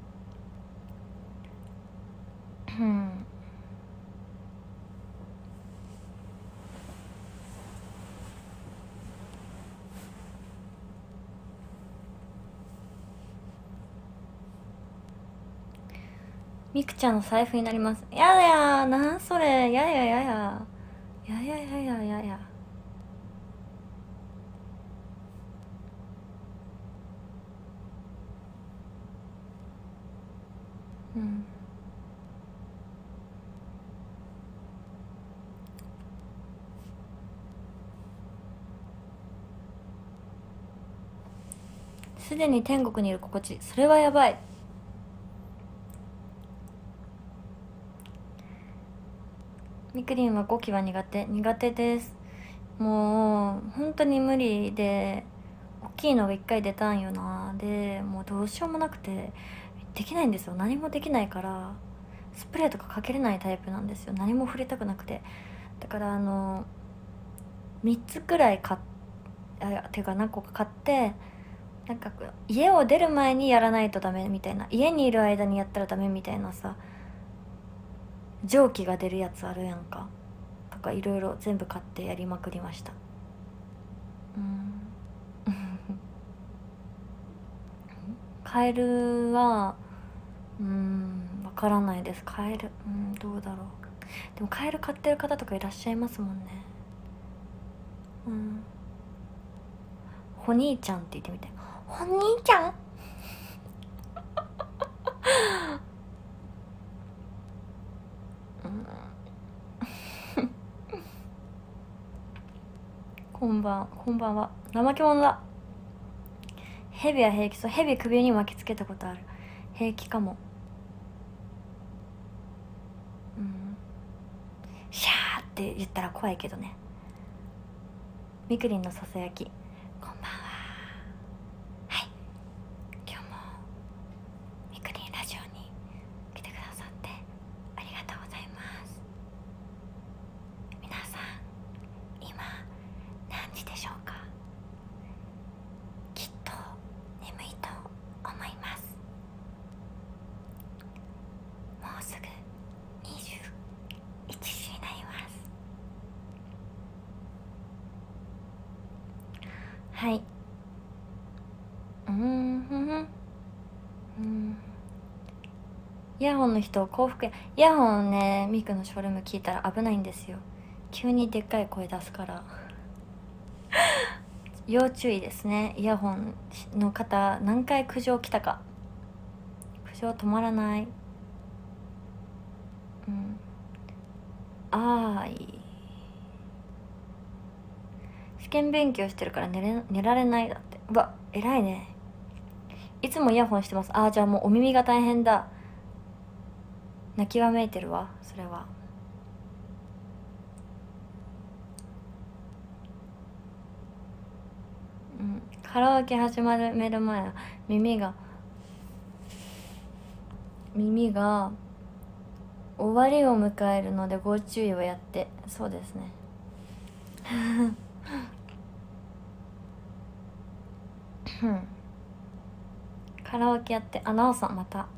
みくちゃんの財布になります。やだや。なんそれ。やや。すでに天国にいる心地。それはやばい。みくりんは5期は苦手です。もう本当に無理で、大きいのが1回出たんよな。でもうどうしようもなくてできないんですよ。何もできないから、スプレーとかかけれないタイプなんですよ。何も触れたくなくて。だから3つくらいていうか何個か買って、なんか家を出る前にやらないとダメみたいな、家にいる間にやったらダメみたいなさ、蒸気が出るやつあるやんか。とかいろいろ全部買ってやりまくりました。カエルはわからないです。カエルどうだろう。でもカエル飼ってる方とかいらっしゃいますもんね。ほ兄ちゃんって言ってみて。ほ兄ちゃんこんばんは。怠け者だ。ヘビは平気そう。ヘビ首に巻きつけたことある。平気かも。シャーって言ったら怖いけどね。 みくりんのささやき、こんばんは。はい、今日もみくりんラジオに来てくださってありがとうございます。皆さん今何時でしょうか。きっと眠いと思います。もうすぐ21時になります。はい。イヤホンの人幸福や。イヤホンね、ミクのショールーム聞いたら危ないんですよ。急にでっかい声出すから要注意ですね。イヤホンの方何回苦情来たか。苦情止まらない。試験勉強してるから寝られないだって。うわ、偉いね。いつもイヤホンしてます。じゃあもうお耳が大変だ。泣きわめいてるわ、それは。カラオケ始まる前は耳が終わりを迎えるのでご注意をやって。そうですねカラオケやって。なおさんまた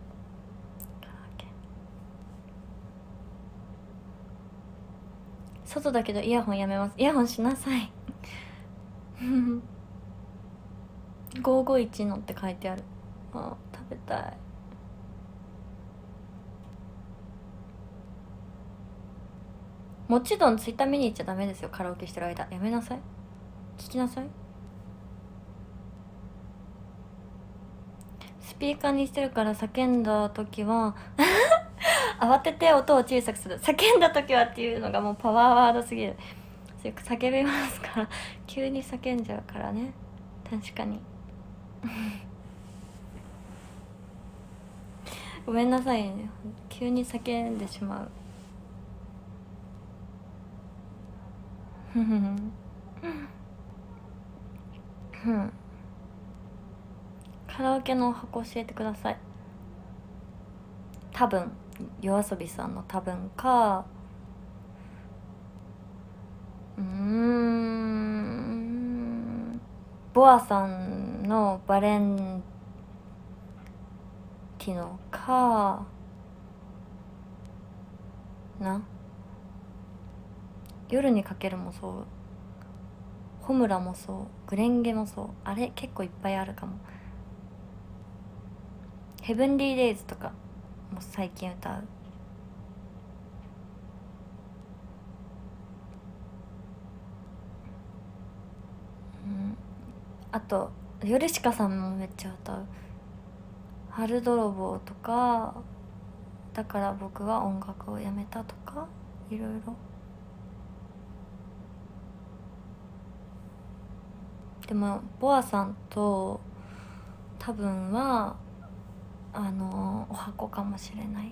外だけどイヤホンやめます。イヤホンしなさい551のって書いてある。食べたい。もちろんツイッター見に行っちゃダメですよ。カラオケしてる間やめなさい。聞きなさい。スピーカーにしてるから叫んだ時は慌てて音を小さくする。叫んだ時はっていうのがもうパワーワードすぎる。叫びますから急に叫んじゃうからね。確かにごめんなさいね、急に叫んでしまうカラオケの箱教えてください。多分夜遊びさんの多分か、ボアさんのバレンティノかな。夜にかけるもそう、ホムラもそう、グレンゲもそう。あれ結構いっぱいあるかも。ヘブンリーデイズとかも最近歌う。あとヨルシカさんもめっちゃ歌う。春泥棒とか、だから僕は音楽をやめたとか、いろいろ。でもボアさんと多分はお箱かもしれない。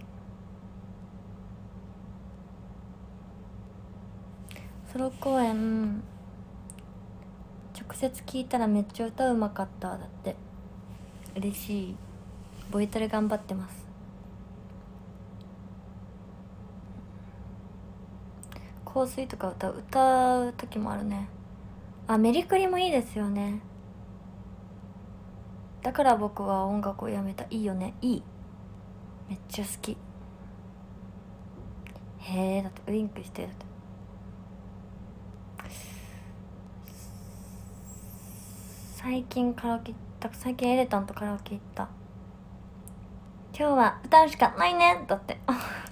ソロ公演直接聞いたらめっちゃ歌うまかっただって。嬉しい。ボイトレ頑張ってます。香水とか歌う時もあるね。メリクリもいいですよね。だから僕は音楽をやめた。いいよね。いい、めっちゃ好き。へえ、だってウインクしてる。だって最近カラオケ行った。最近エレタンとカラオケ行った。今日は歌うしかないねだって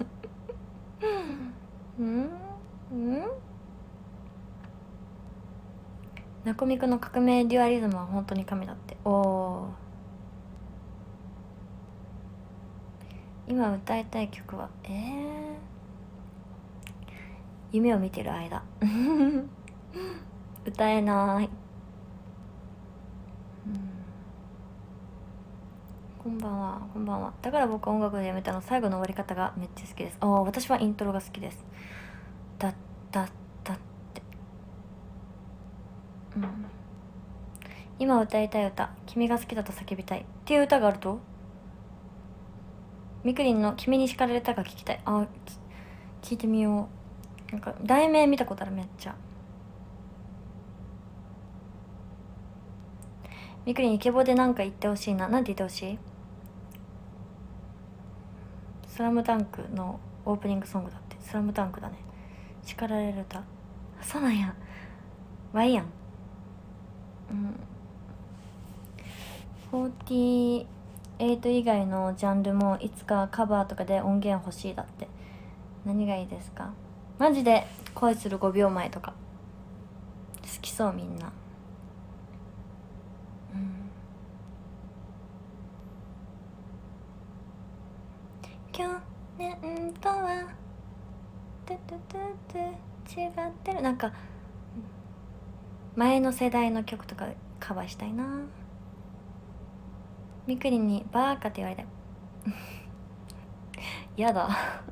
ナコミクの革命デュアリズムは本当に神だって。今歌いたい曲は夢を見てる間歌えない。こんばんは。こんばんは。だから僕音楽でやめたの。最後の終わり方がめっちゃ好きです。私はイントロが好きです。だってうん、今歌いたい歌、君が好きだと叫びたいっていう歌があると、みくりんの君に叱られたが聞きたい。あ、聞いてみよう。なんか題名見たことある。めっちゃみくりんイケボでなんか言ってほしいな。なんて言ってほしい？スラムダンクのオープニングソングだって。スラムダンクだね。叱られる歌。そうなんや。わいやん。48以外のジャンルもいつかカバーとかで音源欲しいだって。何がいいですか？マジで恋する5秒前とか好きそう。みんな。去年とはトゥトゥトゥトゥ違ってる。なんか前の世代の曲とかカバーしたいな。みくりんにバーカって言われた。やだ。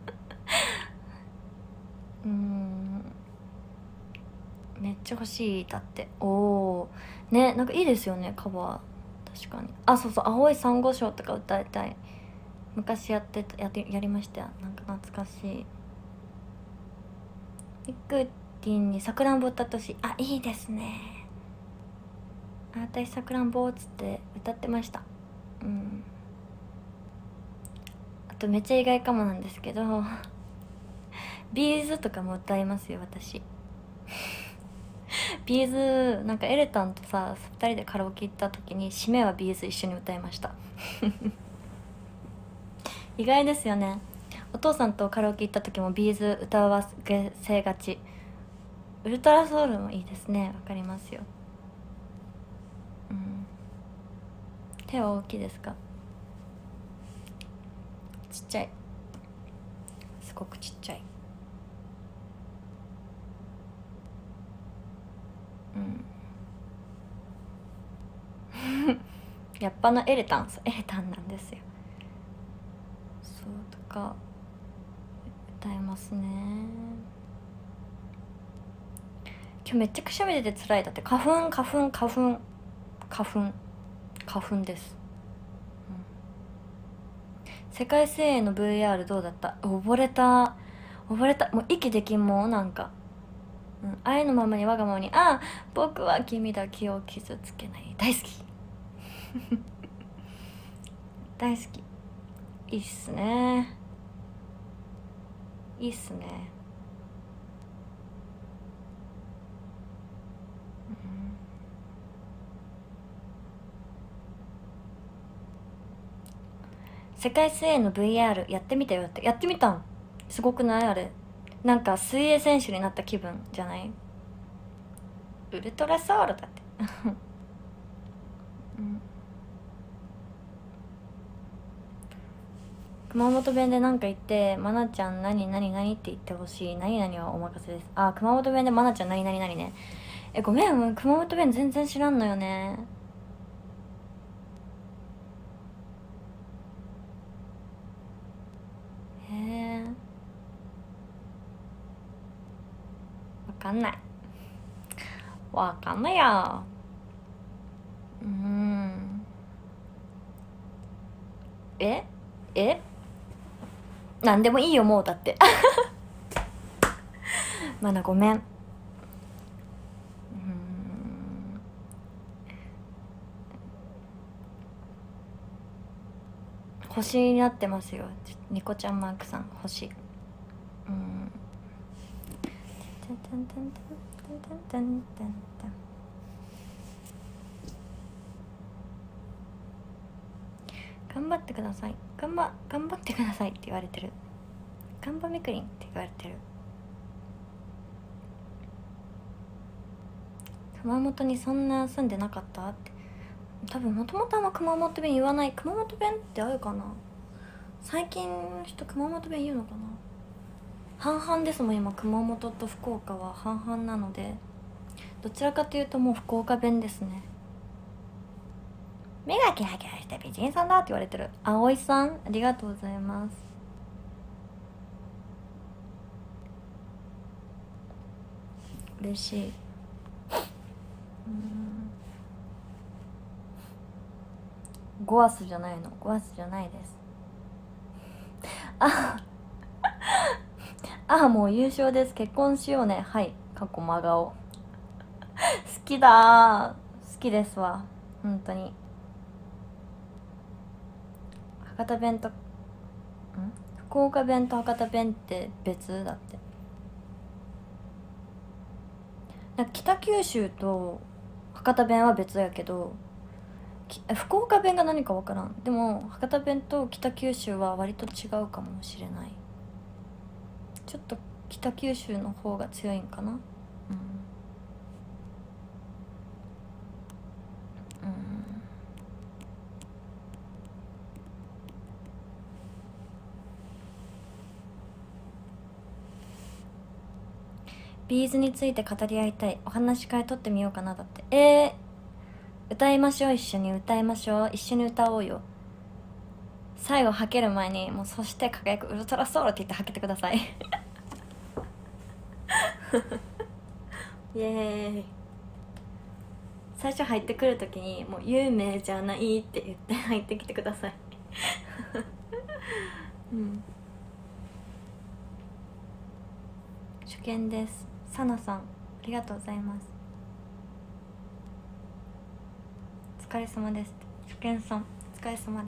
めっちゃ欲しい。だっておおね、なんかいいですよねカバー。確かに。あ、そうそう、青い珊瑚礁とか歌いたい。昔やりましたよ。なんか懐かしい。みくりんにさくらんぼ歌ってほしい。あ、いいですね。私さくらんぼっつって歌ってました。あとめっちゃ意外かもなんですけどビーズとかも歌いますよ私。ビーズなんかエレタンとさ2人でカラオケ行った時に締めはビーズ一緒に歌いました。意外ですよね。お父さんとカラオケ行った時もビーズ歌わせがち。ウルトラソウルもいいですね。わかりますよ。手は大きいですか？ちっちゃい。すごくちっちゃい。やっぱのエレタンなんですよ。そうとか歌えますね。今日めっちゃくしゃみ出て辛い。だって花粉です。世界水泳の VR どうだった？溺れた。もう息できんもん。なんか愛のままにわがままに。ああ、僕は君だけを傷つけない。大好き。大好き。いいっすね。世界水泳の VR やってみたよって。やってみたん？すごくない？あれなんか水泳選手になった気分じゃない？ウルトラソウルだって熊本弁で何か言って「まなちゃん何何何」って言ってほしい。何々はお任せです。あ、熊本弁で「まなちゃん何々何」ね。ごめん、熊本弁全然知らんのよね。へえ、わかんないよ。えなんでもいいよもう。だってまだごめん。星になってますよ。ニコちゃんマークさん星。頑張ってください。頑張ってくださいって言われてる。頑張みくりんって言われてる。熊本にそんな住んでなかったって。多分もともと熊本弁言わない。熊本弁ってあるかな。最近の人熊本弁言うのかな。半々ですもん今。熊本と福岡は半々なので、どちらかというともう福岡弁ですね。目がキラキラして美人さんだって言われてる。葵さんありがとうございます。嬉しい。 ゴアスじゃないの、ゴアスじゃないです。もう優勝です。結婚しようね。はい、過去真顔好きだー、好きですわ本当に。博多弁と福岡弁と博多弁って別だって。なんか北九州と博多弁は別やけど、福岡弁が何か分からん。でも博多弁と北九州は割と違うかもしれない。ちょっと北九州の方が強いんかな。ビーズについて語り合いたい。お話し会撮ってみようかな。だって。歌いましょう。一緒に歌いましょう。一緒に歌おうよ。最後はける前にもうそして輝くウルトラソウルって言ってはけてくださいイエーイ。最初入ってくる時にもう有名じゃないって言って入ってきてください初見です。サナさんありがとうございます。お疲れ様です。初見さんお疲れ様です。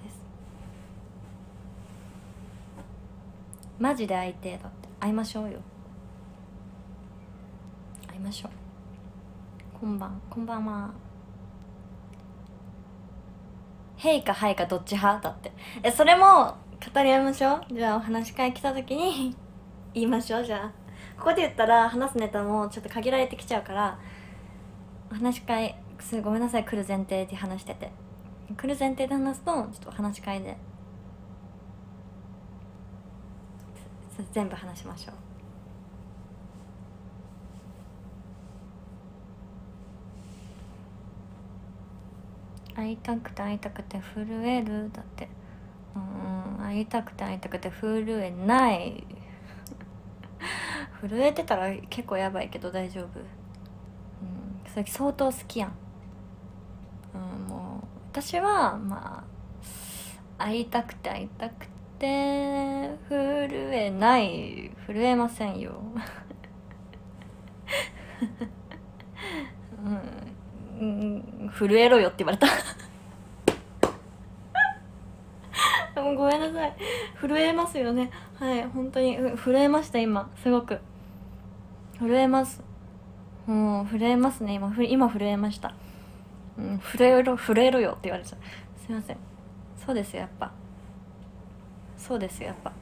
マジで会いてえだって。会いましょうよ。会いましょう。こんばんは。へいかはいかどっち派だって。それも語り合いましょう。じゃあお話し会来た時に言いましょう。じゃあここで言ったら話すネタもちょっと限られてきちゃうから、お話し会ごめんなさい、来る前提で話してて、来る前提で話すとちょっとお話し会で全部話しましょう。会いたくて会いたくて震えるだって。会いたくて会いたくて震えない震えてたら結構やばいけど大丈夫。それ相当好きやん。もう私はまあ会いたくて会いたくて震えない、震えませんよ震えろよって言われたもうごめんなさい、震えますよね。はい、本当に震えました。今すごく震えます。もう震えますね。今震えました。震えろよって言われちゃう。すいません。そうですよやっぱ。そうですよやっぱ。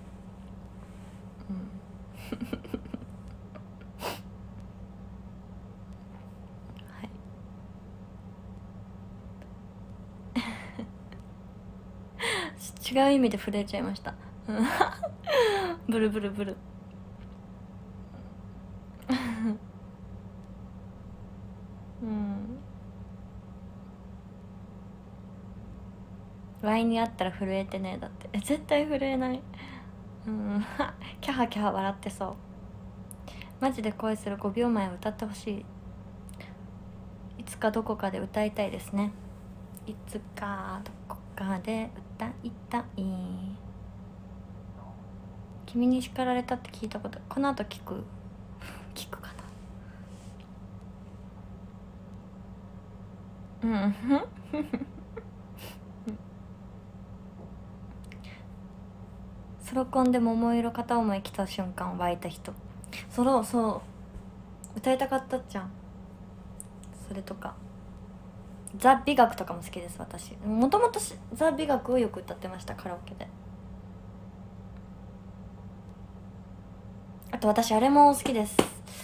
違う意味で震えちゃいましたブルブルブルワインにあったら震えてね。だって絶対震えない。キャハキャハ笑ってそう。マジで恋する5秒前を歌ってほしい。いつかどこかで歌いたいですね。いつかどこかで歌いたい。君に叱られたって聞いたこと、この後聞くかな。ソロコンで桃色片思い来た瞬間湧いた人。そう歌いたかったっちゃん。それとかザ・美学とかも好きです。私もともとザ・美学をよく歌ってました、カラオケで。あと私あれも好きです。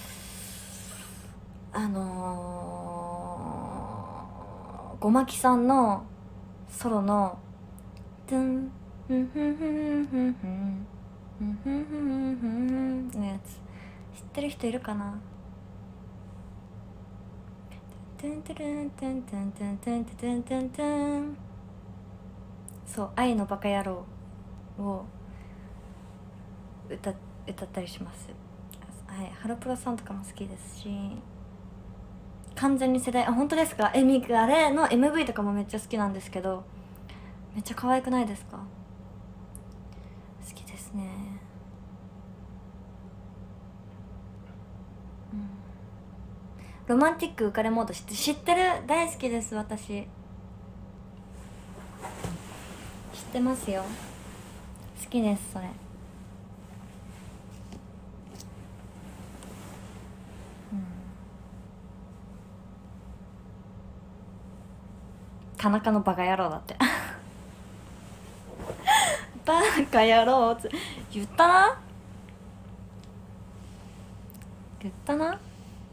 ごまきさんのソロの「トゥンフンフンフンフンフンフンフンフンフン」のやつ知ってる人いるかな。トゥントゥルントゥントゥントゥントゥントゥントゥントゥン。そう「愛のバカ野郎」を歌ったりします。はい、ハロプロさんとかも好きですし、 完全に世代。あ、本当ですか？ミクあれの MV とかもめっちゃ好きなんですけど、めっちゃ可愛くないですか？好きですね。ロマンティック浮かれモード知ってる？大好きです。私知ってますよ。好きです。それ、田中のバカ野郎だってバカ野郎って言ったな、言ったな。い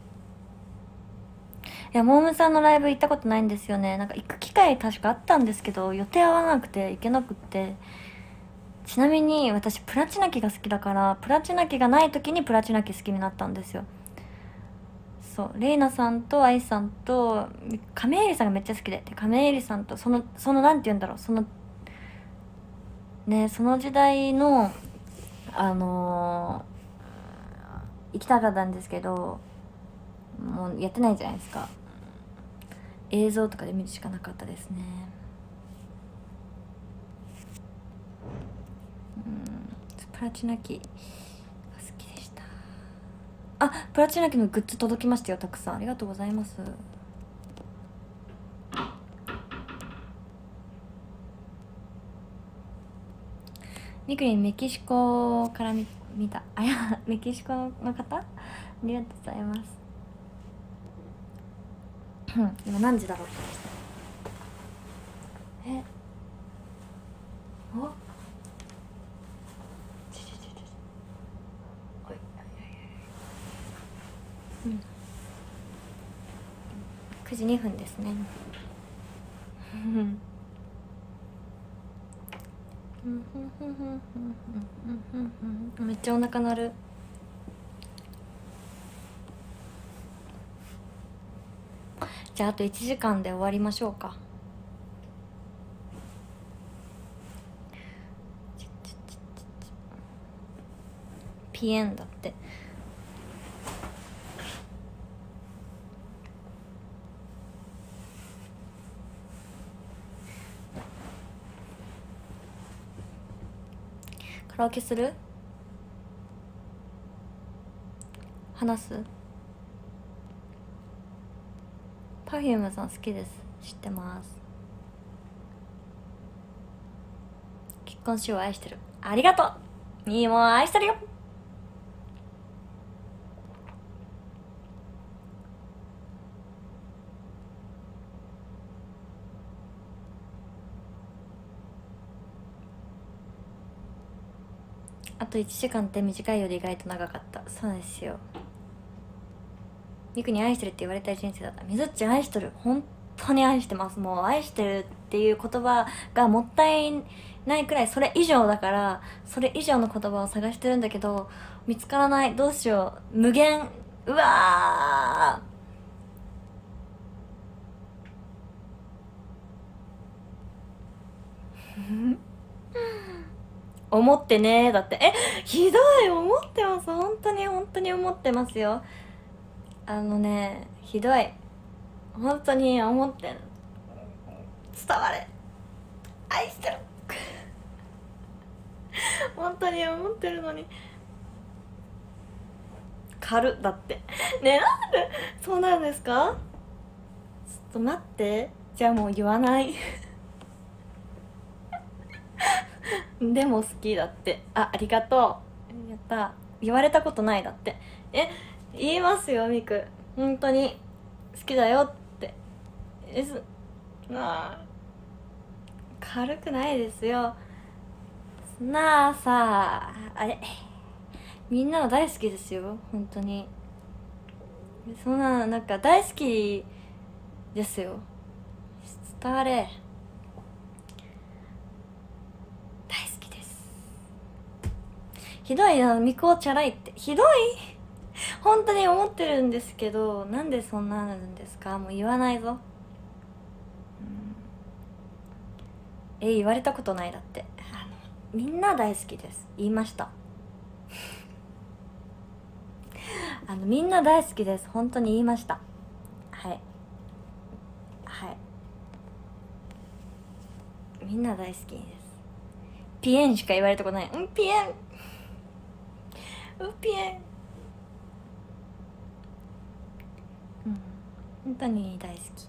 や、モームさんのライブ行ったことないんですよね。なんか行く機会確かあったんですけど、予定合わなくて行けなくって。ちなみに私プラチナ機が好きだから、プラチナ機がない時にプラチナ機好きになったんですよ。そう、レイナさんとアイさんと亀井さんがめっちゃ好きで、亀井さんとそのなんて言うんだろう、そのね、その時代の行きたかったんですけど、もうやってないじゃないですか。映像とかで見るしかなかったですね。プラチナ機が好きでした。あ、プラチナ機のグッズ届きましたよ、たくさん。ありがとうございます。ミクリンメキシコから見た。あ、いや、メキシコの方、ありがとうございます。今何時だろう。お9時2分ですね。めっちゃお腹鳴る。じゃああと1時間で終わりましょうか。ピエンだって。カラオケする？話す？Perfume さん好きです。知ってます。結婚しよう、愛してる。ありがとう。いいもん、愛してるよ。あと1時間って短いより意外と長かった。そうですよ。ミクに愛してるって言われたい人生だった。みずっち愛してる。本当に愛してます。もう愛してるっていう言葉がもったいないくらい、それ以上だから、それ以上の言葉を探してるんだけど見つからない。どうしよう。無限。うわー思ってねーだって。ひどい。思ってます。本当に本当に思ってますよ。ひどい。本当に思ってる。伝われ。愛してる本当に思ってるのに。軽だってね。なんでそうなんですか？ちょっと待って。じゃあもう言わないでも好きだって。ありがとう。やった。言われたことないだって。言いますよ、ミク。本当に好きだよって。軽くないですよ。なあさあ、あれ、みんなは大好きですよ、本当に。そんな、なんか大好きですよ。伝われ。大好きです。ひどいな、ミクをチャラいって。ひどい本当に思ってるんですけど、なんでそんななんですか？もう言わないぞ。言われたことないだって。みんな大好きです。言いましたみんな大好きです。本当に言いました。 はいはい、みんな大好きです。ピエンしか言われたことない。うん、ピエン、うん、ピエン。うん、本当に大好き。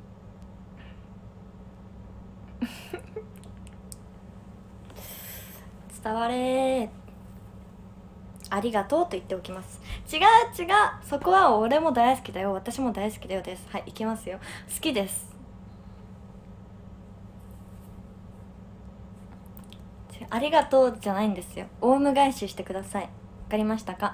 伝われー。ありがとうと言っておきます。違う違う、そこは俺も大好きだよ、私も大好きだよです。はい、いきますよ。好きです。ありがとうじゃないんですよ、オウム返ししてください。わかりましたか？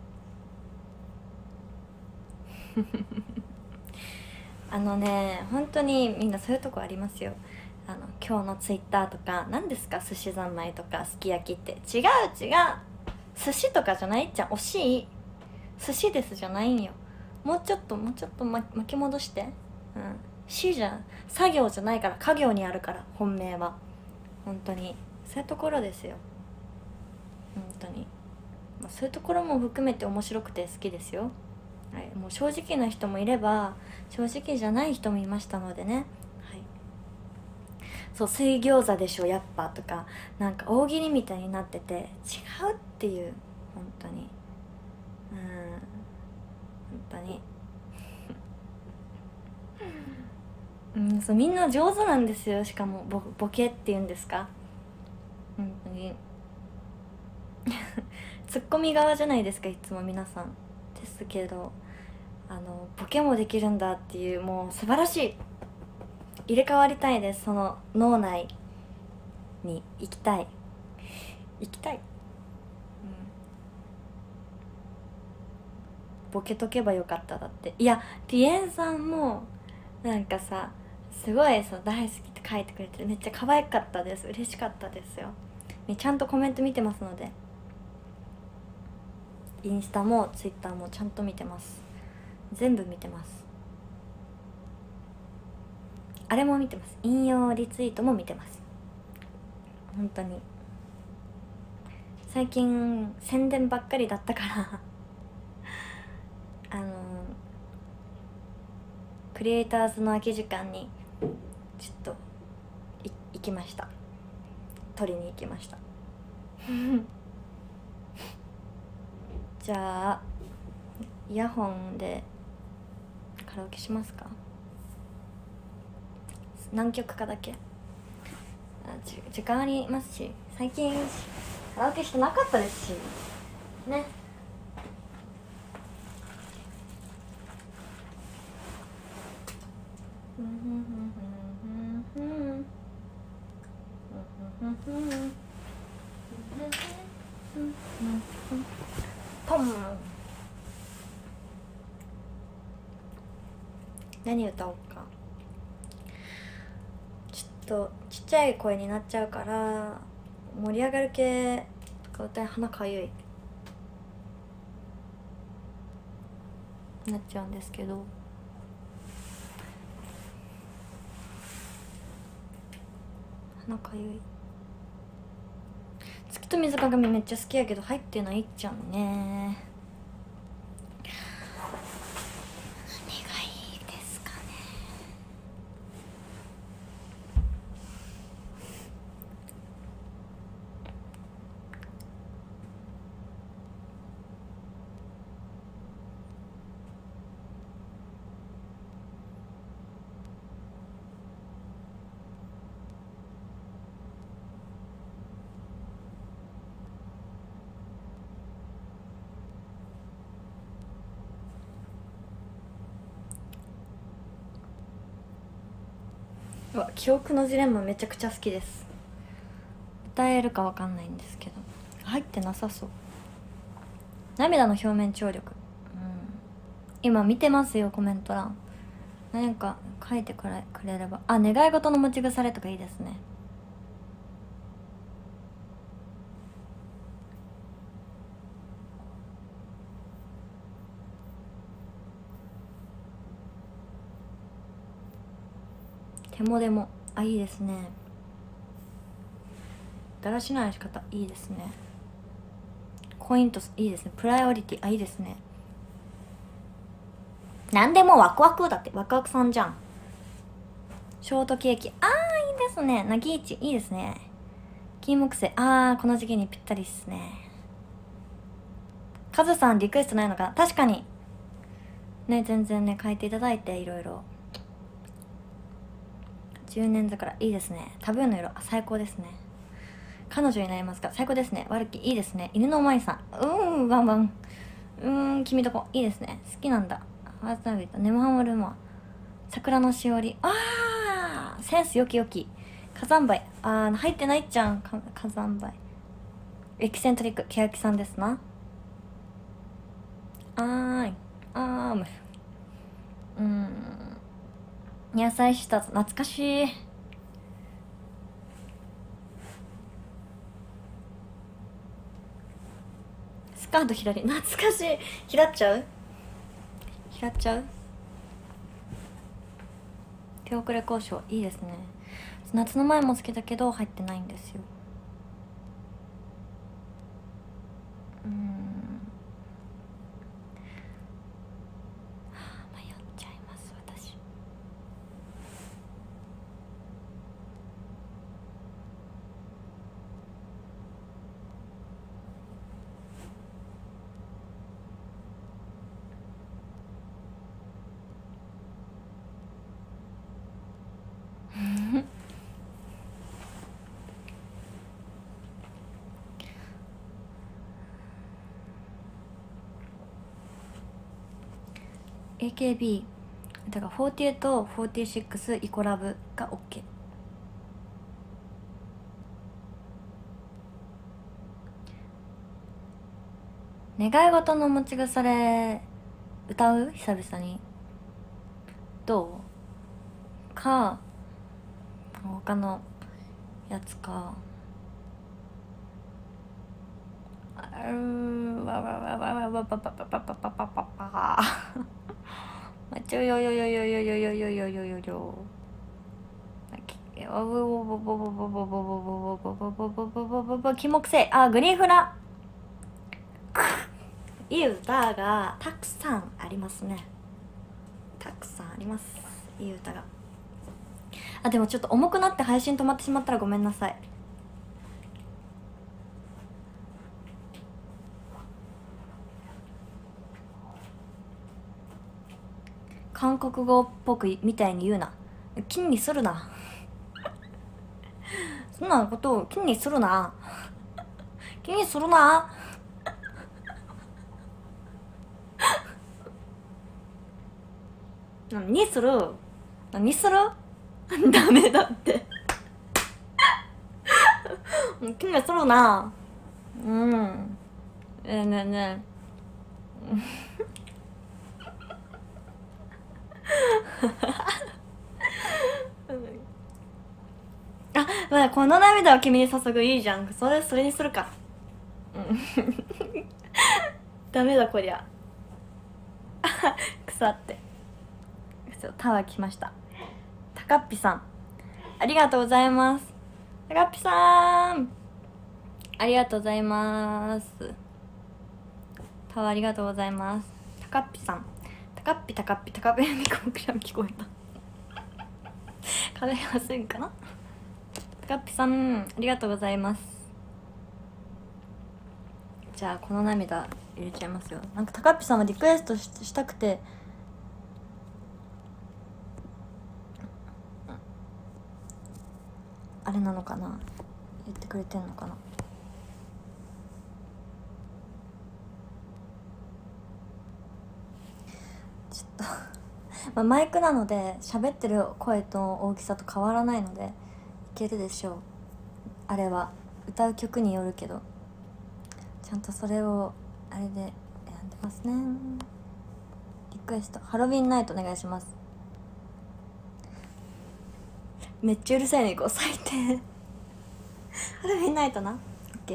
あのね、本当にみんなそういうとこありますよ。今日のツイッターとか何ですか、寿司三昧とかすき焼きって。違う違う、寿司とかじゃないじゃん、惜しい。寿司ですじゃないんよ。もうちょっと巻き戻して。うん、しじゃん、作業じゃないから、家業にあるから、本命は。本当にそういうところですよ、本当に。まあ、そういうところも含めて面白くて好きですよ。はい、もう正直な人もいれば正直じゃない人もいましたのでね。はい、そう、水餃子でしょやっぱとか、なんか大喜利みたいになってて違うっていう、本当に。うん、本当に。うん、そう、みんな上手なんですよ。しかもボケっていうんですか、本当に。ツッコミ側じゃないですかいつも皆さん。ですけど、ボケもできるんだっていう、もう素晴らしい。入れ替わりたいです、その脳内に行きたい、行きたい。うん、ボケとけばよかっただって。いや、ピエンさんもなんかさ、すごい大好きって書いてくれてめっちゃ可愛かったです。嬉しかったですよ。ちゃんとコメント見てますので、インスタもツイッターもちゃんと見てます。全部見てます。あれも見てます、引用リツイートも見てます。本当に最近宣伝ばっかりだったからクリエイターズの空き時間にちょっと行きました、取りに行きました。じゃあイヤホンでカラオケしますか？何曲かだけ。時間ありますし、最近カラオケしてなかったですしね。ポン。何歌おうか。ちょっとちっちゃい声になっちゃうから盛り上がる系とか歌い、鼻かゆいなっちゃうんですけど、鼻かゆい。月と水鏡めっちゃ好きやけど入ってないじゃんね。何がいいですかね。うわ、記憶のジレンマめちゃくちゃ好きです。歌えるかわかんないんですけど入ってなさそう。涙の表面張力、今見てますよコメント欄。何か書いてくれれば。あ、願い事の持ち腐れとかいいですね。手もでも、あ、いいですね。だらしない歩き方いいですね。コイントスいいですね。プライオリティ、あ、いいですね。 なんでもワクワクだって、ワクワクさんじゃん。ショートケーキ、あーいいですね。なぎいちいいですね。金木犀、あーこの時期にぴったりっすね。カズさんリクエストないのかな。確かにね、全然ね書いていただいて、いろいろ。10年桜いいですね。タブーの色、最高ですね。彼女になりますか、最高ですね。悪きいいですね。犬のおまわりさん、ワンワン、君とこいいですね。好きなんだ。ファーストナビとネモハモルマ、桜のしおり、あーセンスよきよき。火山灰、入ってないじゃん、火山灰。エキセントリックケヤキさんですな。む野菜したつ懐かしい。スカート左、懐かしい。拾っちゃう手遅れ交渉いいですね。夏の前も好きだけど入ってないんですよ。迷っちゃいます私。AKB だから48と46イコラブが OK。 願い事の持ち腐れ歌う久々に。どうか他のやつか。ちょよよよよよよよよよよよよ。金木犀、グリーンフラ。いい歌がたくさんありますね。たくさんあります、いい歌が。でもちょっと重くなって配信止まってしまったらごめんなさい。韓国語っぽくみたいに言うな。気にするなそんなことを気にするな気にするな何するダメだって気にするな。ねえねえこの涙を君に注ぐ、いいじゃん。それにするか。ダメだこりゃ腐ってタワー来ました。たかっぴさんありがとうございます。たかっぴさんありがとうございます。タワーありがとうございます。たかっぴさん、たかっぴみこくらみ聞こえた壁がすぐかな。たかっぴさんありがとうございます。じゃあこの涙入れちゃいますよ。なんかたかっぴさんはリクエストしたくてあれなのかな、言ってくれてんのかな。ちょっとマイクなので喋ってる声と大きさと変わらないのでいけるでしょう。あれは歌う曲によるけど、ちゃんとそれをあれで選んでますね。リクエストハロウィンナイトお願いします。めっちゃうるさいね、こう最低ハロウィンナイトな。オッケー。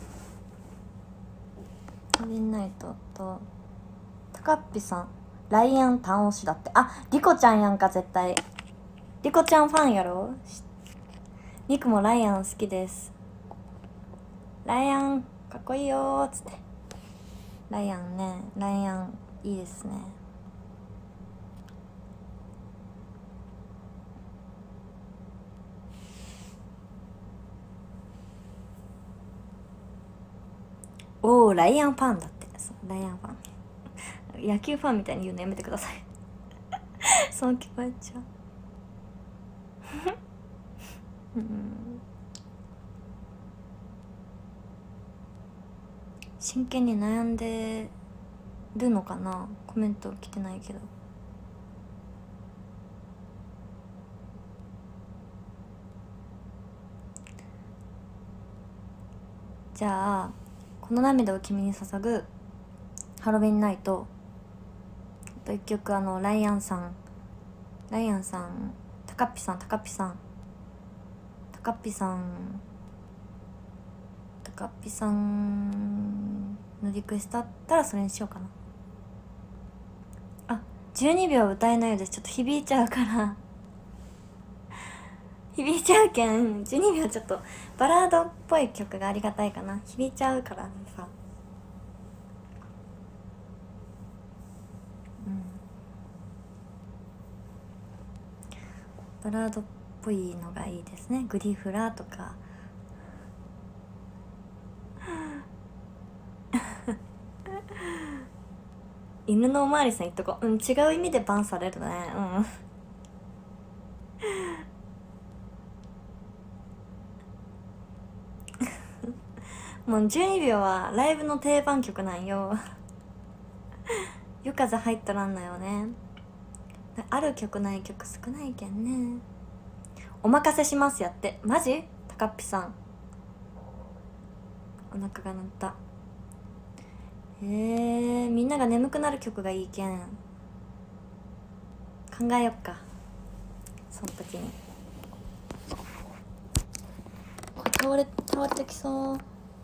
ハロウィンナイトとたかっぴさんライアン単押しだって。リコちゃんやんか、絶対リコちゃんファンやろ。ニクもライアン好きです。ライアンかっこいいよーっつって。ライアンいいですね。 おお、ライアンファンだって。そう、ライアンファン。野球ファンみたいに言うのやめてください。そう聞こえちゃう。うん、真剣に悩んでるのかな。コメント来てないけど。じゃあこの涙を君に捧ぐハロウィンナイトと一曲、ライアンさん、タカッピさんのリクエストあったらそれにしようかな。あ、12秒歌えないようです。ちょっと響いちゃうから響いちゃうけん12秒ちょっとバラードっぽい曲がありがたいかな。響いちゃうからさ、バラードっぽいのがいいですね。グリフラーとか犬のおまわりさん言っとこう。違う意味でバンされるね。もう12秒はライブの定番曲なんよ。夜風入っとらんのよね。ある曲ない曲少ないけんね。お任せしますやって。マジ？高っぴさん、お腹が鳴った。みんなが眠くなる曲がいいけん考えよっか、その時に。これ倒れてきそう。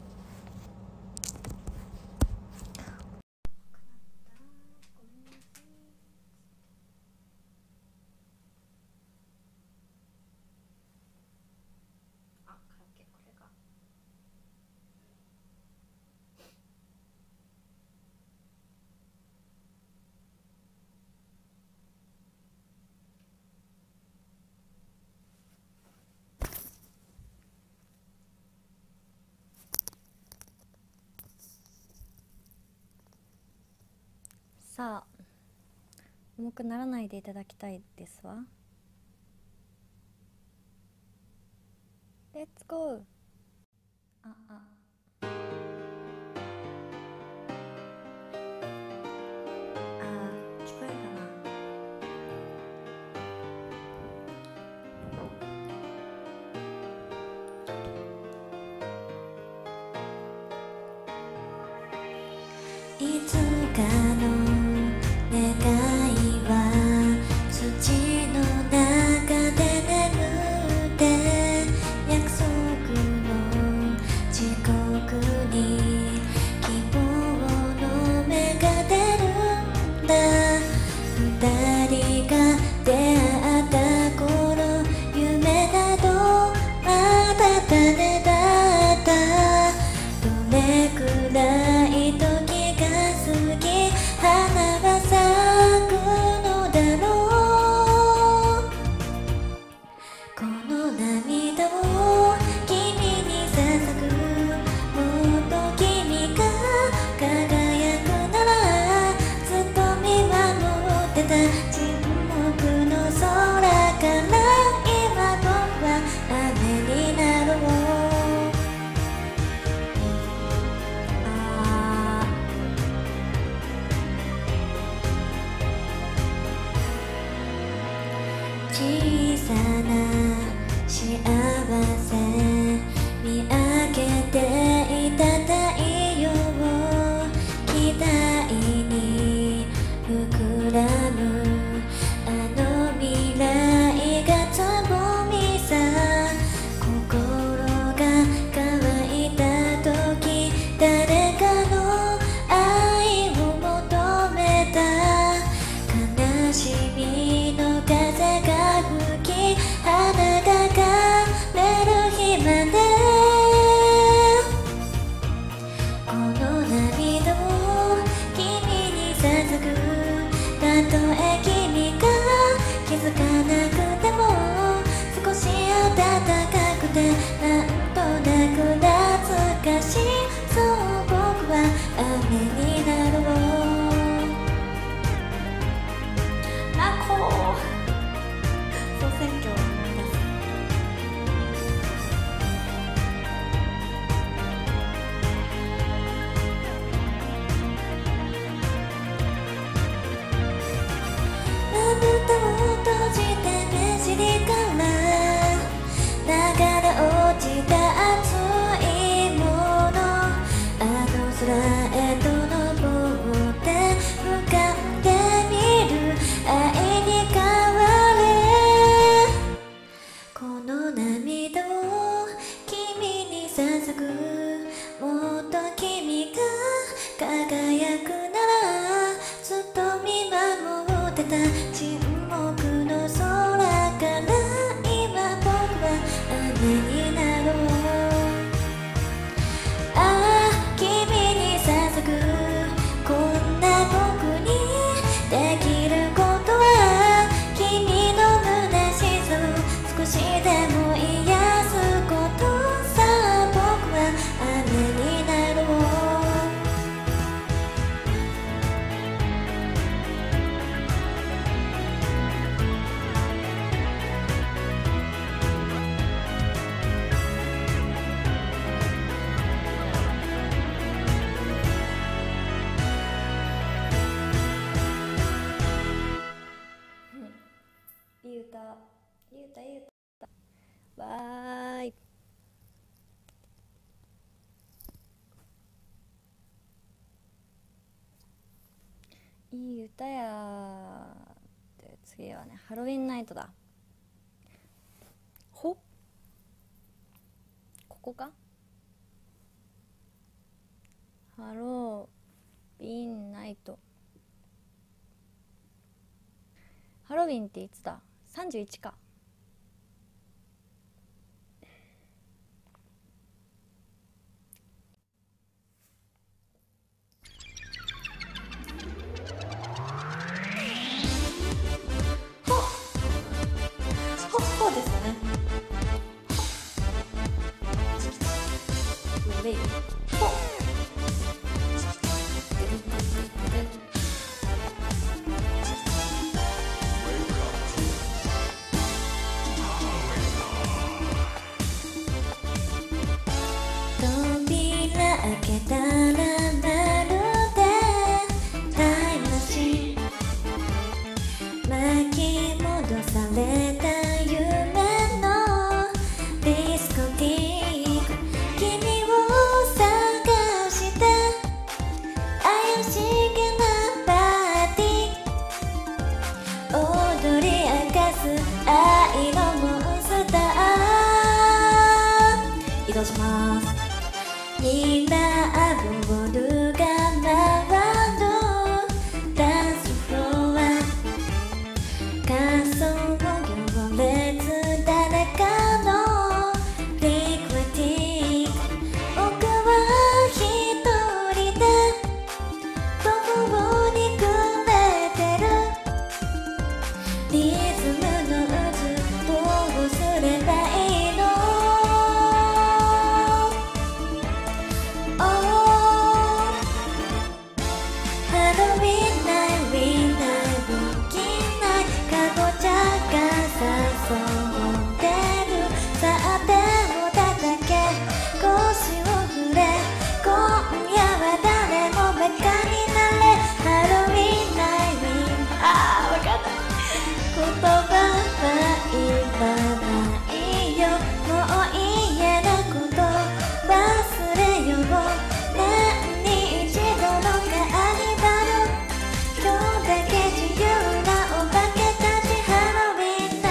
さあ、重くならないでいただきたいですわ。レッツゴー。あ聞こえるかな。いつかの願いは土の中で眠って約束の時刻に希望の芽が出るんだ。二人が出会った頃夢などまだ種だった。どれくらい時が過ぎ花は咲くのだろう。この涙を君に捧ぐ。もっと君が輝くならずっと見守ってた。沈黙の空から今僕は雨になろう。小さな幸せ見上げていた太陽期待に膨らむあの未来がつぼみさ。心が乾いた時誰かの愛を求めた。悲しみの風が吹き花が枯れるゆうたゆうたわーい。いい歌やー。で次はねハロウィンナイトだ。ここか。ハロウィンナイト。ハロウィンっていつだ。31か。そうですね。ウェイ扉開けたらまるでタイムマシン巻き戻された夢のディスコティーク君を探して怪しげなパーティー踊り明かす愛のモンスター移動します。ミラーボールが回るダンスフロア仮想行列誰かのリクエティック僕は一人で途方に暮れてるリズムの渦どうすればいいのそう出るさあ手を叩け腰を振れ今夜は誰もバカになれハロウィンナイトわかんない言葉はいらないよもう嫌なこと忘れよう年に一度のカーニバル今日だけ自由なお化けたちハロウィン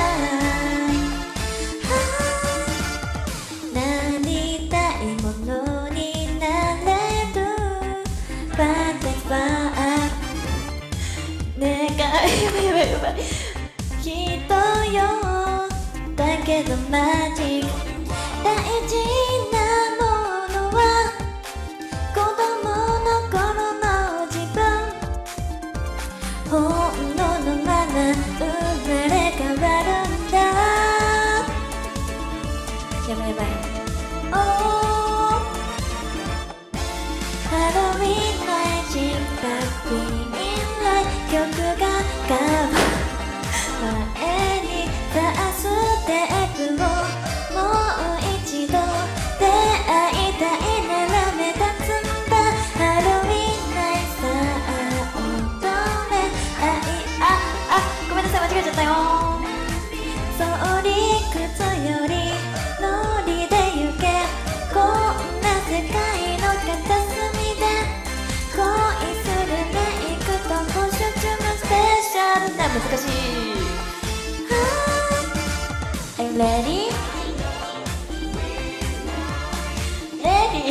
なりたいものになれるファンタファー願い人よだけどマジック大事なものは子供の頃の自分本能のまま生まれ変わるんだやばいやばいハロウィンナイトシンパフィーライ曲が変わる前にさあステップをもう一度出会いたいなら目立つんだハロウィンナイトさあ乙女ごめんなさい間違えちゃったよそう理屈よりノリで行けこんな世界の片隅で恋するメイクとコスチュームスペシャルな難しいAre you ready? Ready?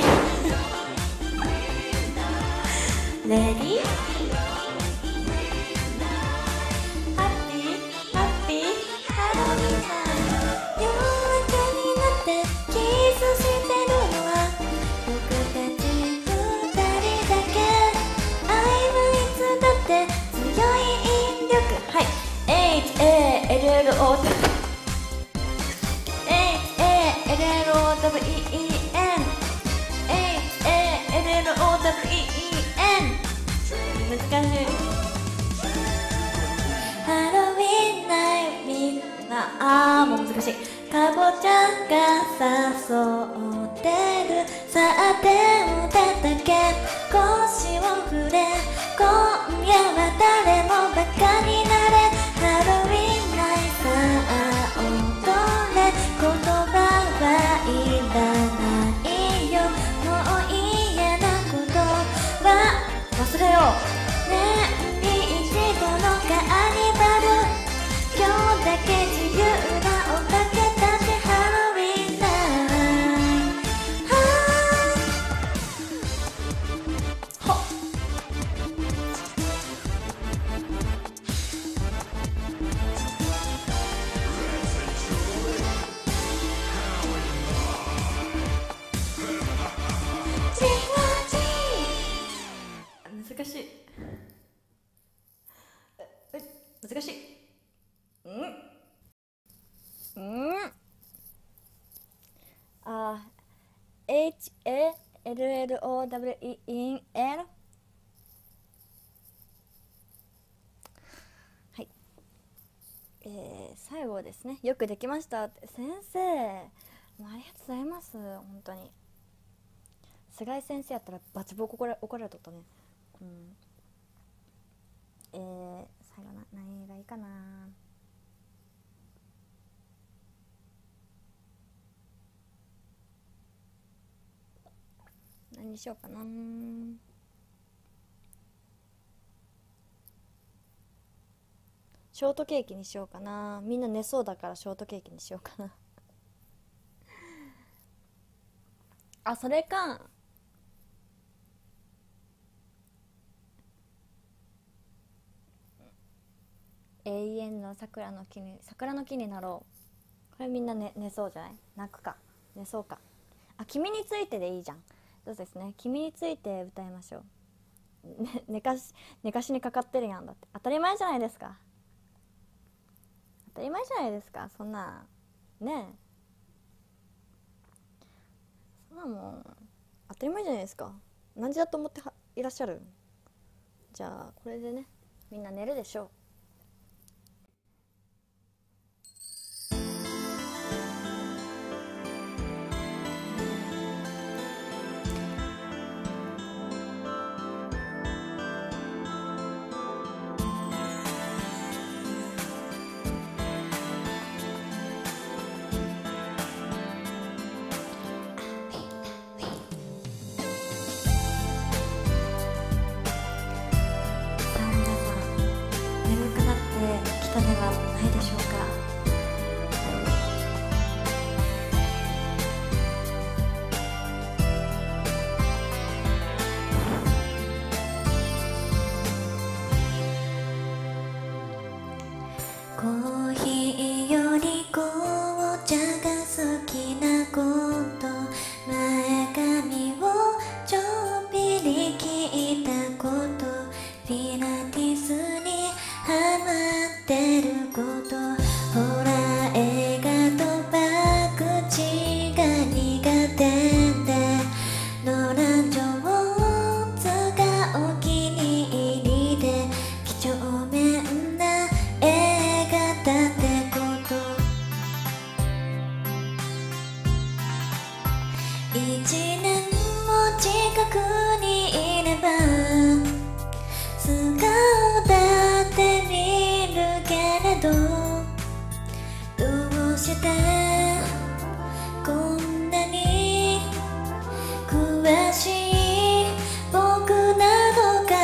Ready? Happy? Happy? ハロウィンナイト夜明けになってキスしてるのは僕たち二人だけ愛はいつだって強い引力はい HALLO難しいハロウィンナイトみんなもう難しいかぼちゃが誘ってるさあ手を叩け腰を振れ今夜は誰もバカになれハロウィンナイトさあよ。年に一度のカーニバル、今日だけ自由なおたけたちハロウィンナイト。はっ難しい。難しい。HALLOWEN。 はい、最後ですね。よくできましたって。先生もうありがとうございます。本当に菅井先生やったらバチボコ怒られとったね。最後何がいいかな。何にしようかな。ショートケーキにしようかな。みんな寝そうだからショートケーキにしようかな。あ、それか永遠の桜の木になろう。これみんな、寝そうじゃない？泣くか寝そうか。あ、君についてでいいじゃん。そうですね、君について歌いましょう。寝かしにかかってるやん。だって当たり前じゃないですか。当たり前じゃないですか。そんなねえ、そんなもん当たり前じゃないですか。何時だと思っていらっしゃる。じゃあこれでね、みんな寝るでしょう。ではないでしょうか。コーヒーより紅茶が好きなこと、前髪をちょっぴり聞いたこと、ピラティスにハマってること、ほら映画とパクチーが苦手で、ノラ・ジョーンズがお気に入りで、几帳面な映画だってこと、一年も近くにいれば素顔だって見るけれど、どうしてこんなに詳しい僕なのか。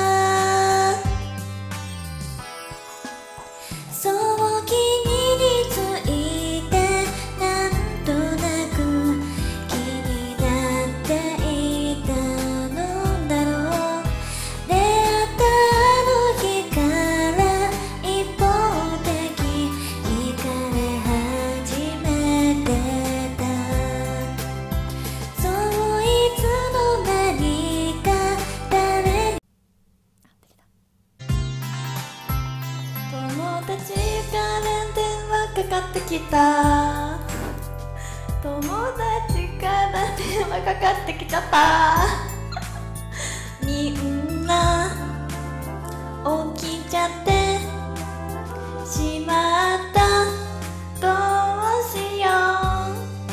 そう君についてなんとなく気になっていたのだろう。出会ったあの日から一方的惹かれ始めてた。そういつの間にか誰に友達から電話かかってきた。友達から電話かかってきちゃった。みんな起きちゃってしまった、どうしよう。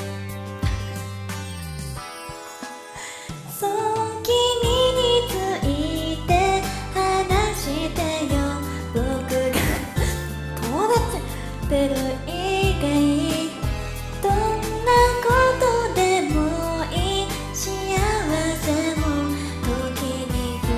そう君について話してよ。僕が友達ってる以外どんなことでもいい。幸せも時に不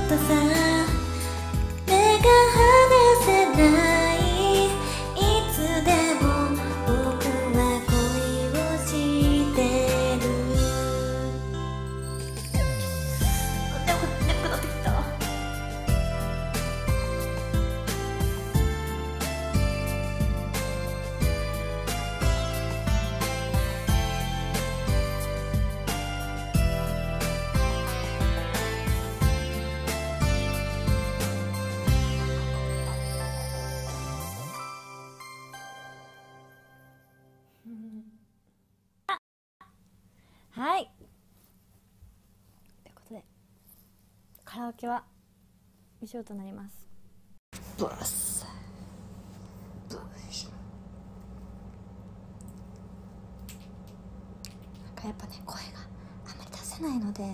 とさ目が離せない、いつでも僕は恋をしてる。眠くなってきた。はい、ということでカラオケは以上となります。ブスなんかやっぱね、声があんまり出せないので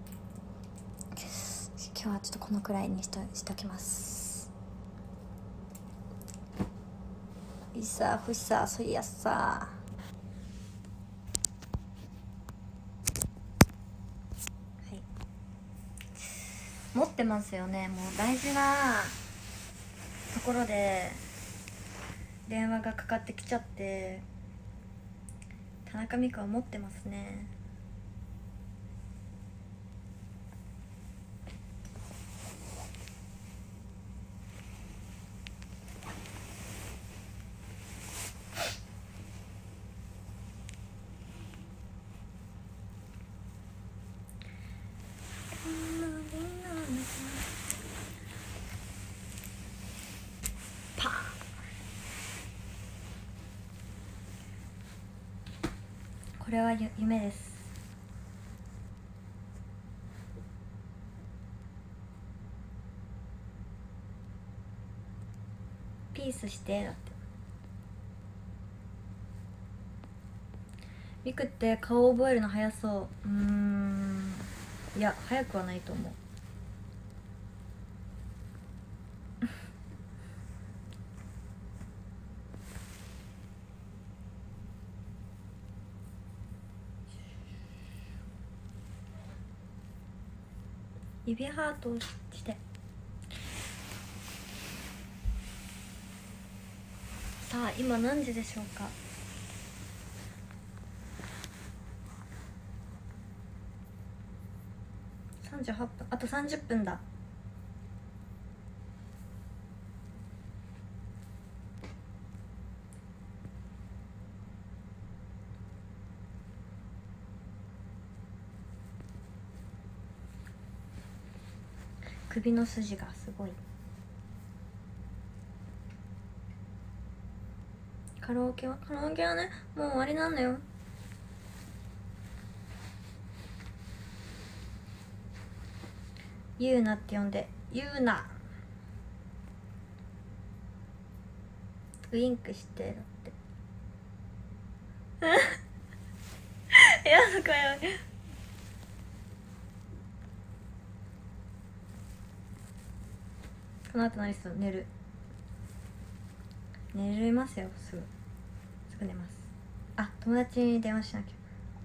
今日はちょっとこのくらいにしときます。いさふさそいやさ持ってますよね。もう大事なところで電話がかかってきちゃって、田中美久は持ってますね。パーン。これは夢です。ピースしてだって。ミクって顔覚えるの早そう。いや早くはないと思う。指ハートをしてさあ今何時でしょうか。38分、あと30分だ。首の筋がすごい。カラオケはねもう終わりなんだよ。ゆうなって呼んで、ゆうなウインクしてだってやだかよ。この後何する？寝れますよ。すぐ寝ます。あ、友達に電話しなきゃ。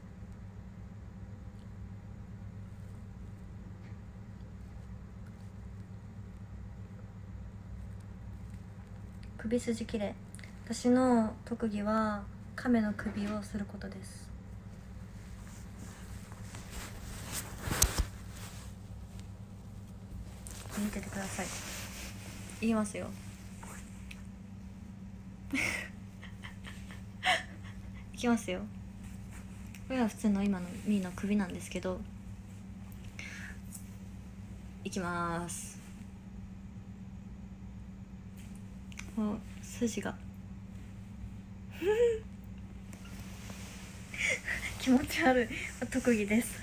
首筋きれい。私の特技は亀の首をすることです。見ててください。いきますよ。いきますよ。これは普通の今のミーの首なんですけど、いきます。もう筋が気持ち悪い特技です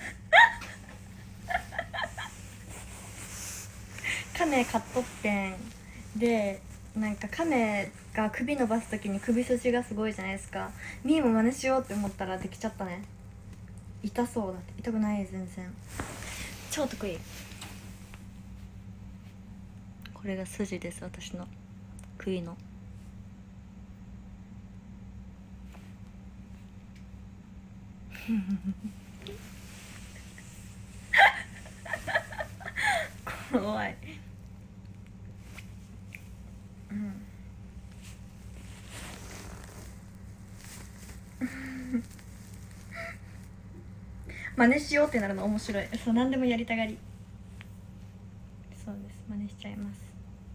亀カットペンで、なんか亀が首伸ばす時に首筋がすごいじゃないですか。ミーも真似しようって思ったらできちゃったね。痛そうだって。痛くない全然。超得意。これが筋です、私の首の。怖真似しようってなるの面白い。そう、何でもやりたがり。そうです、真似しちゃいます。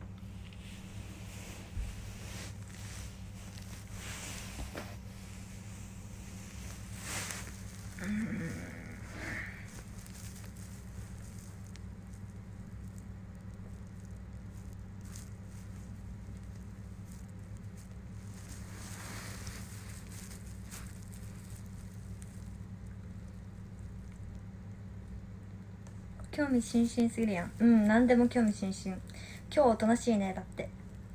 興味津々すぎるやん。うん、何でも興味津々。今日おとなしいね。だって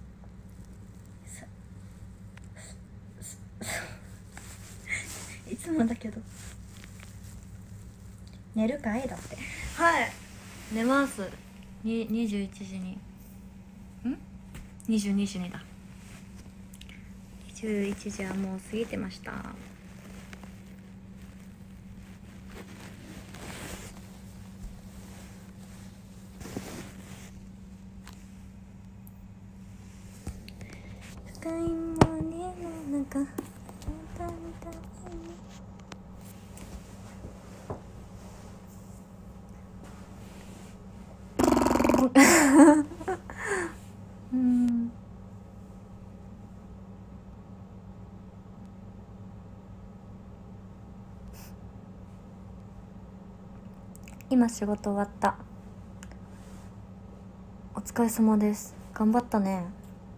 いつもだけど。寝るかい？だって。はい、寝ます。21時に22時にだ。21時はもう過ぎてました。深い森の中うん、今仕事終わった。お疲れ様です。頑張ったね。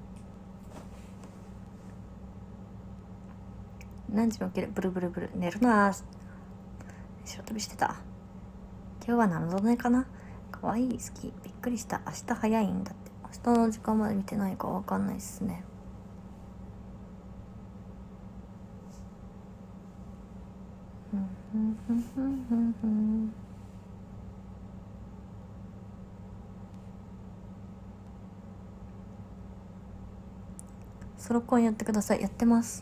何時に起きる？ブルブルブル。寝るな。白飛びしてた。今日は何度寝かな。かわいい。好き。びっくりした。明日早いんだって。明日の時間まで見てないかわかんないっすね。ソロコンやってください。やってます。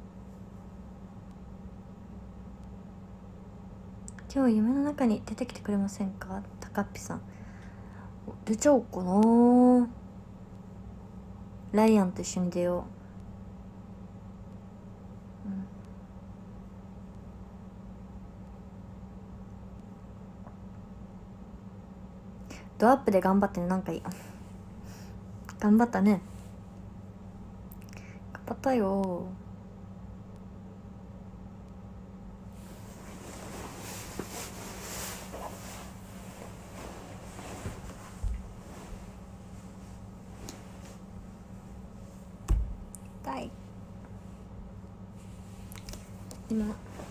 今日夢の中に出てきてくれませんか？高っぴさん。出ちゃおうかな。ライアンと一緒に出よう。ドアップで頑張ってね。なんかいい頑張ったね。頑張ったよ。痛い。今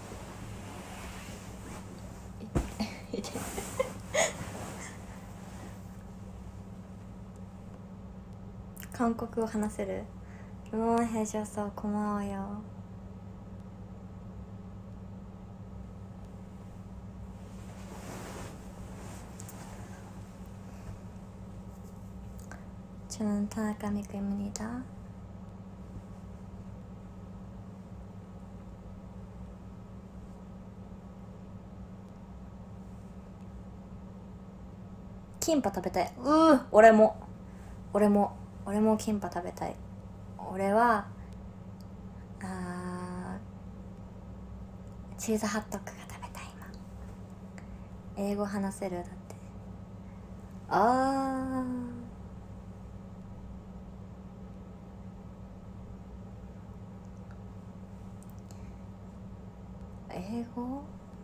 韓国語話せる？もう平常さ、こんばんはよ。저는田中美久입니다。キンパ食べたい。俺もキンパ食べたい。俺はチーズハットグが食べたい。今英語話せる？だって英語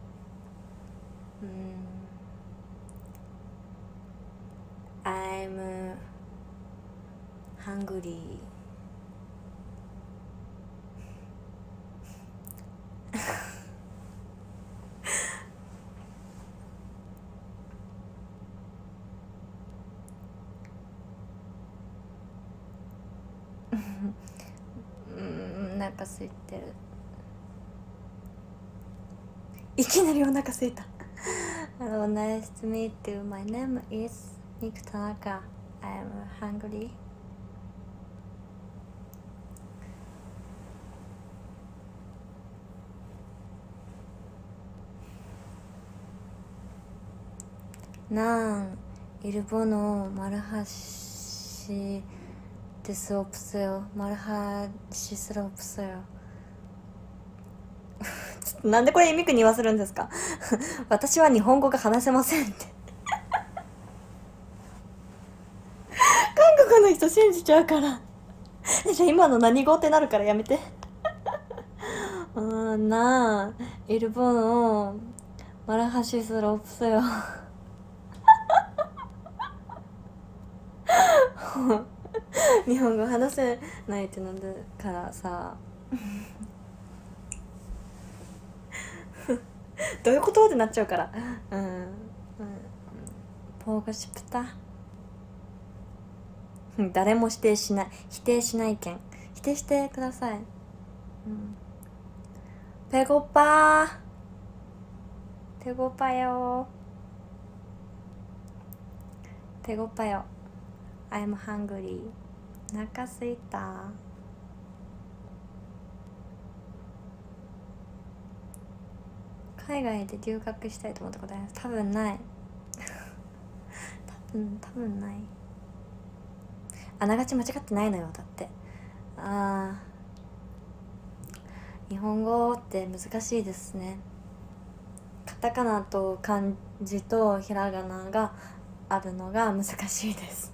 I'm hungry お腹空いてる。いきなりお腹空いた。Hello, nice to meet you. My name is Nick Tanaka. I'm hungry. 난 일본어 말하실 수 없어요. 말하실 수 없어요. なんでこれミクに言わせるんですか私は日本語が話せませんって韓国の人信じちゃうからじゃあ今の何語ってなるからやめて나 일본어 말하실 수 없어요. 일본어 話せないってなんだからさどういうことってなっちゃうから보고 싶다. 誰も否定しない件否定してください。배고파. 배고파요. 배고파요. I'm hungry. お腹すいた。海外で留学したいと思ったことあります？多分ない多分ない。あながち間違ってないのよ。だって日本語って難しいですね。カタカナと漢字とひらがながあるのが難しいです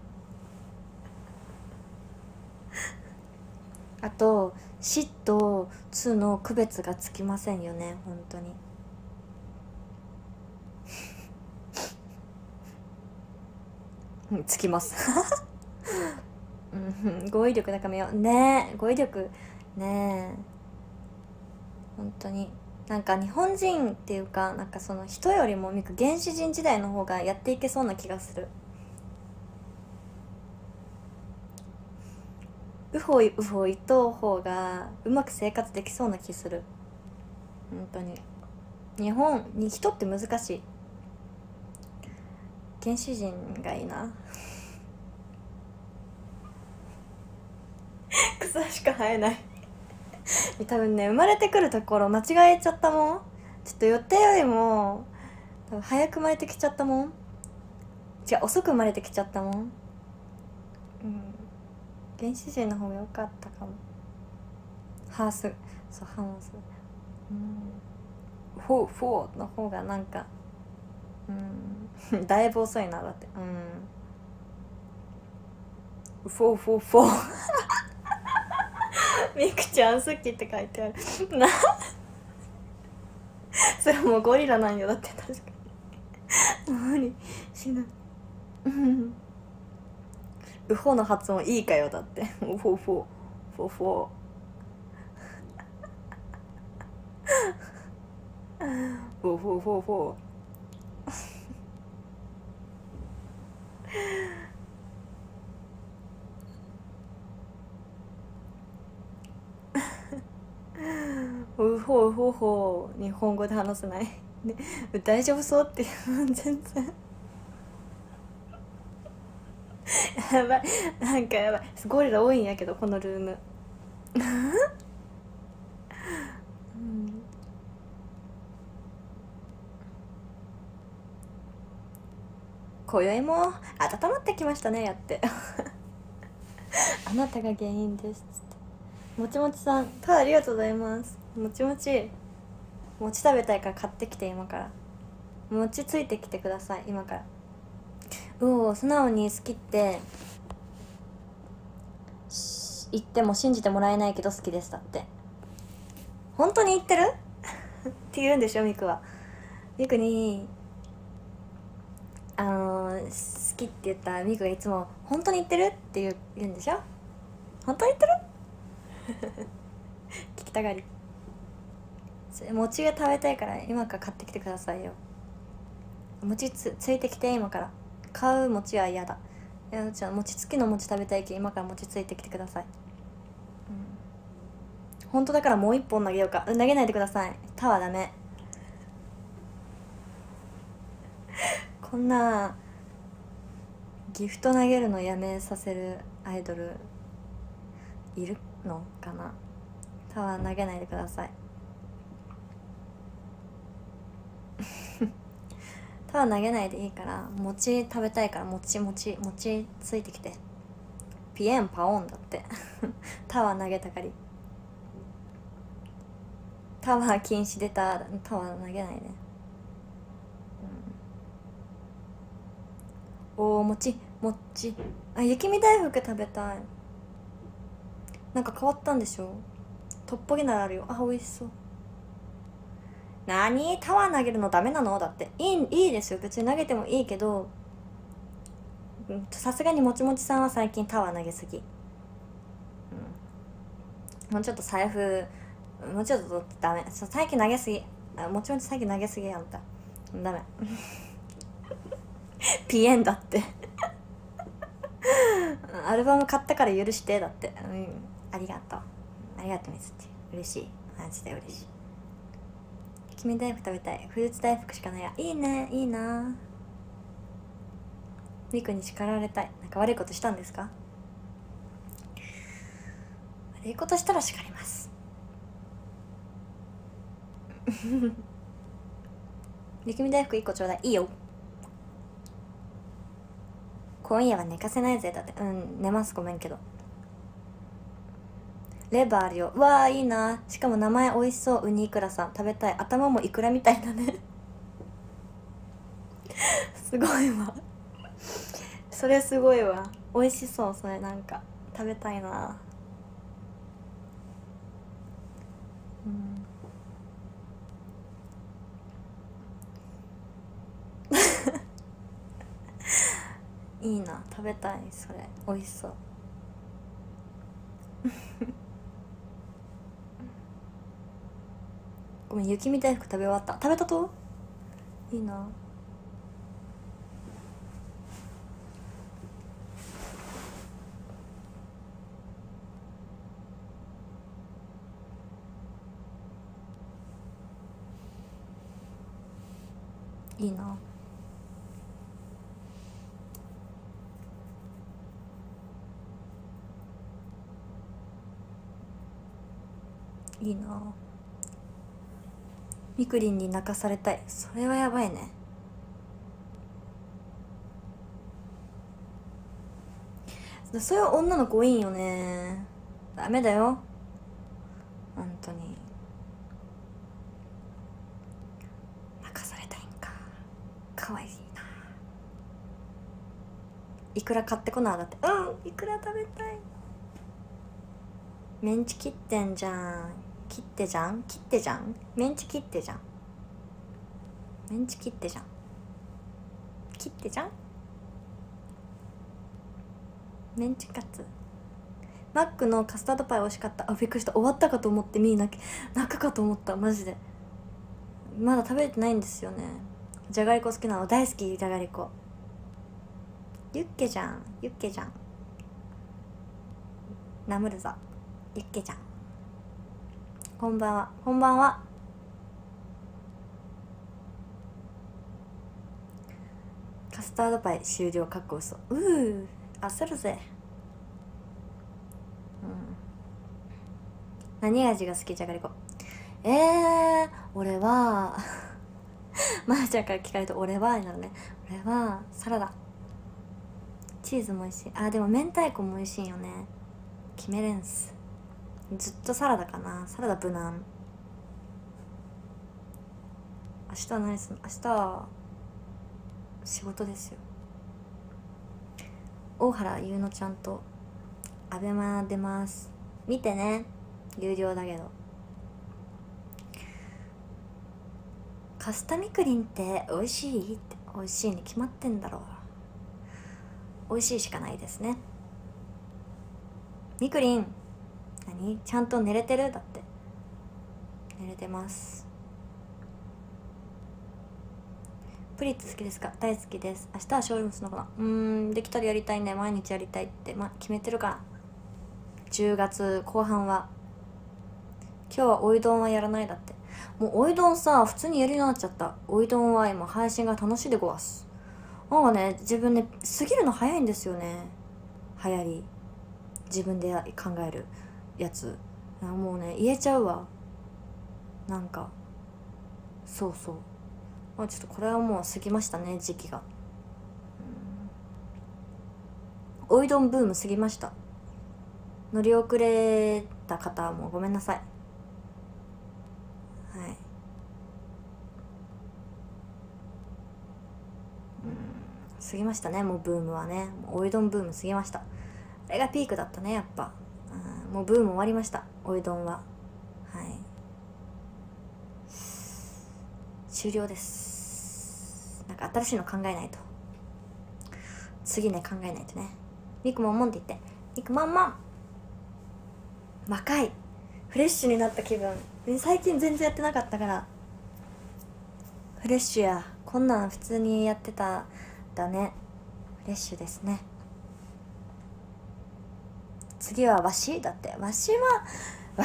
あと「し」と「つ」の区別がつきませんよね。本当につきます語彙力高めようね。語彙力ねえ本当になんか日本人っていうかなんかその人よりも原始人時代の方がやっていけそうな気がする。うほいうほいと方がうまく生活できそうな気する。本当に日本に人って難しい。原始人がいいな草しか生えない多分ね生まれてくるところ間違えちゃったもん。ちょっと予定よりも多分早く生まれてきちゃったもん。違う遅く生まれてきちゃったもん。原始人の方が良かったかも。ハースそうハースフォーの方がなんかだいぶ遅いな。だってフォーみくちゃん好きって書いてあるなそれもうゴリラなんよ。だって確かに無理しないウホの発音いいかよ。だってウフォフォうほ日本語で話せない、ね、大丈夫そうって全然やばいなんかやばいゴリラ多いんやけどこのルーム今宵も温まってきましたね。やってあなたが原因ですつってもちもちさんありがとうございます。もち餅食べたいから買ってきて。今から餅ついてきてください。今から素直に好きって言っても信じてもらえないけど好きです。だって本当に言ってるって言うんでしょミクは。ミクに好きって言ったらミクがいつも本当に言ってるって言うんでしょ。本当に言ってる聞きたがり。餅が食べたいから今から買ってきてくださいよ。餅ついてきて。今から買う餅は嫌だ。いやじゃあ餅つきの餅食べたいけど今から餅ついてきてください。本当だからもう一本投げようか。投げないでください。他はダメこんなギフト投げるのやめさせるアイドルいるのかな。他は投げないでくださいただ投げないでいいから餅食べたいから餅ついてきて。ピエンパオンだってたは投げたがりタワー禁止出た。タワー投げないね。お餅あ、雪見大福食べたい。なんか変わったんでしょ。トッポギならあるよ。あ、美味しそう。なに、タワー投げるのダメなの？だっていいですよ、別に投げてもいいけど、さすがにもちもちさんは最近タワー投げすぎ。もうちょっと財布、もうちょっとダメ。最近投げすぎ。もちもち最近投げすぎ。あんたダメピエンだってアルバム買ったから許してだって。ありがとう、ありがとうみずち、嬉しい、マジで嬉しい。雪見大福食べたい。フルーツ大福しかないや。いいね、いいな。ミクに叱られたい。なんか悪いことしたんですか？悪いことしたら叱ります雪見大福1個ちょうだい。いいよ。今夜は寝かせないぜ。だって。寝ます、ごめんけど。レバーあるよ。うわー、いいな。しかも名前美味しそう。ウニイクラさん食べたい。頭もイクラみたいだねすごいわそれすごいわ。美味しそう。それなんか食べたいな。いいな、食べたい。それ美味しそうごめん、雪見大福食べ終わった。食べたと？いいな。いいな。いいな。みくりんに泣かされたい。それはやばいね。そういう女の子多いんよね。ダメだよ本当に。泣かされたいんか。かわいいな。いくら買ってこな。だって。いくら食べたい。メンチ切ってんじゃん。切ってじゃん。メンチ切ってじゃん。メンチ切ってじゃん。メンチカツ。マックのカスタードパイ美味しかった。あ、びっくりした。終わったかと思って泣くかと思った。マジでまだ食べれてないんですよね。じゃがりこ好きなの。大好き、じゃがりこ。ユッケじゃん。ナムルザユッケじゃん。こんばんは。カスタードパイ終了。かっこ嘘。焦るぜ。何味が好き？じゃがりこ。俺はまーちゃんから聞かれると俺はになるね。俺はサラダ。チーズも美味しい。あ、でも明太子も美味しいよね。決めれんす。ずっとサラダかな。サラダ無難。明日は何するの？明日は仕事ですよ。大原優乃ちゃんとアベマ出ます。見てね。有料だけど。カスタミクリンって美味しい？って美味しいに決まってんだろう。美味しいしかないですね。みくりん、何？ちゃんと寝れてる？だって寝れてます。プリッツ好きですか？大好きです。明日はショールームするのかな。できたらやりたいね。毎日やりたいって決めてるから。10月後半は。今日はおいどんはやらない。だって。もうおいどんさ、普通にやるようになっちゃった。おいどんは今配信が楽しいでごわす。なんかね、自分ね、過ぎるの早いんですよね。流行り。自分で考えるやつ。もうね、言えちゃうわ。なんかそうそう。ちょっとこれはもう過ぎましたね、時期が。おいどんブーム過ぎました。乗り遅れた方はもうごめんなさい。 過ぎましたね。もうブームはね、もうおうどんブーム過ぎました。あれがピークだったね、やっぱ。もうブーム終わりました、おうどんは。はい、終了です。なんか新しいの考えないと。次ね、考えないとね。ミクモンモンって言って、ミクモンモン。若い、フレッシュになった気分。最近全然やってなかったからフレッシュや。こんなん普通にやってただね。フレッシュですね。次はわしだって。わしは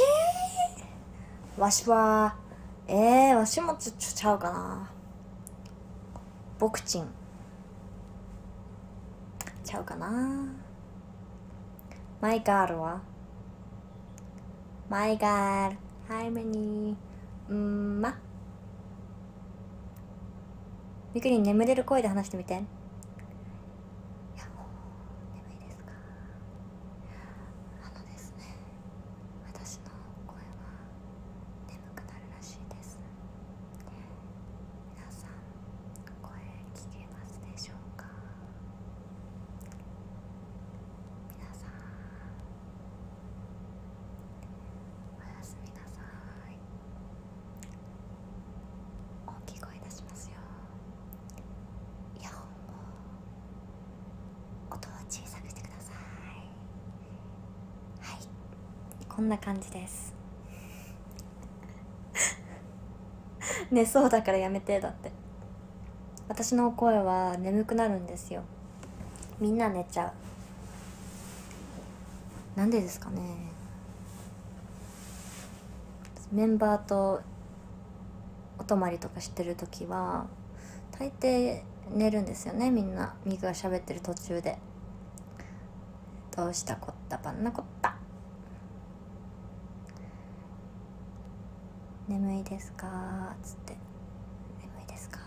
わしもちゃうかな。ボクチンちゃうかな。マイガールはマイガールハイメニーみくりん眠れる声で話してみて。いや、もう眠いですか。ですね、私の声は眠くなるらしいです。皆さん声聞けますでしょうか。皆さんおやすみなさい。大きい声出しますよ。イヤホンを音を小さくしてください。はい、こんな感じです寝そうだからやめて。だって私の声は眠くなるんですよ。みんな寝ちゃう。なんでですかね。メンバーとお泊まりとかしてる時は大抵寝るんですよね。みんなミクが喋ってる途中で。どうしたこったばんなこった。眠いですかつって、眠いですか。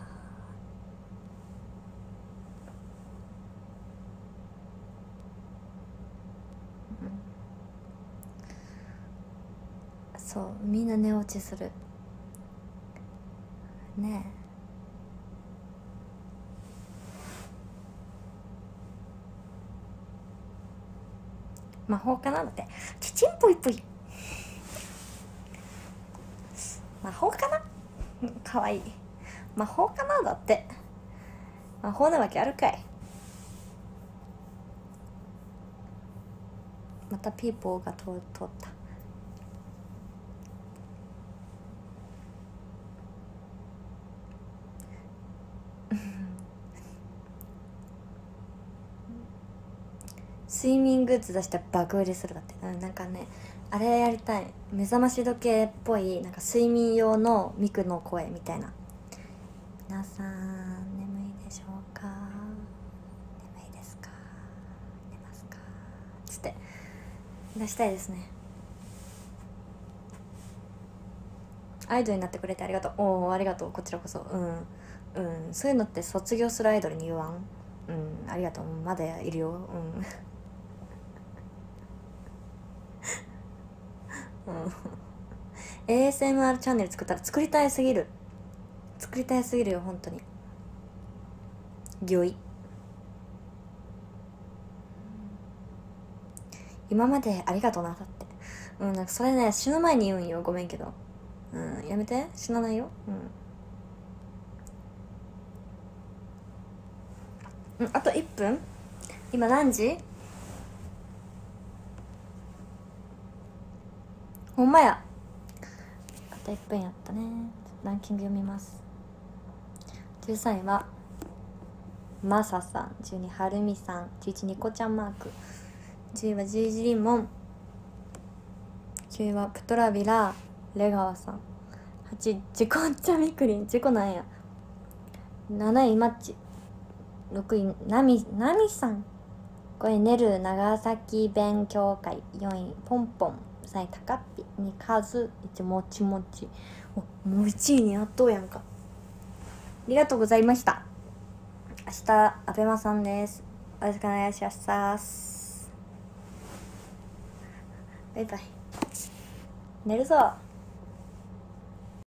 そう、みんな寝落ちするねえ。魔法かな。だってチチンポイポイ魔法かな。かわいい。魔法かな。だって魔法なわけあるかい。またピーポーが通った睡眠グッズ出したら爆売れする。だって、なんかね、あれやりたい。目覚まし時計っぽい、なんか睡眠用のミクの声みたいな。皆さん眠いでしょうか。眠いですか。寝ますかつって出したいですね。アイドルになってくれてありがとう。おお、ありがとう。こちらこそ。そういうのって卒業するアイドルに言わん。ありがとう。まだいるよ。ASMR チャンネル作ったら作りたいすぎるよ本当に。ギョイ。今までありがとうな。だってなんかそれね、死ぬ前に言うんよ。ごめんけどやめて。死なないよ。あと1分。今何時。ほんまや。あと1分やったね。ランキング読みます。13位はマサさん、12位はるみさん、11位ニコちゃんマーク、10位はジージリンモン、9位はプトラビラレガワさん、8位ジコンチャミクリン、ジコなんや、7位マッチ、6位ナミさん、5位ネル長崎弁協会、4位ポンポン、3位タカッピ、2位カズ、1位もちもち。もう1位にやっとうやんか。ありがとうございました。明日アベマさんです。よろしくお願いします。バイバイ。寝るぞ。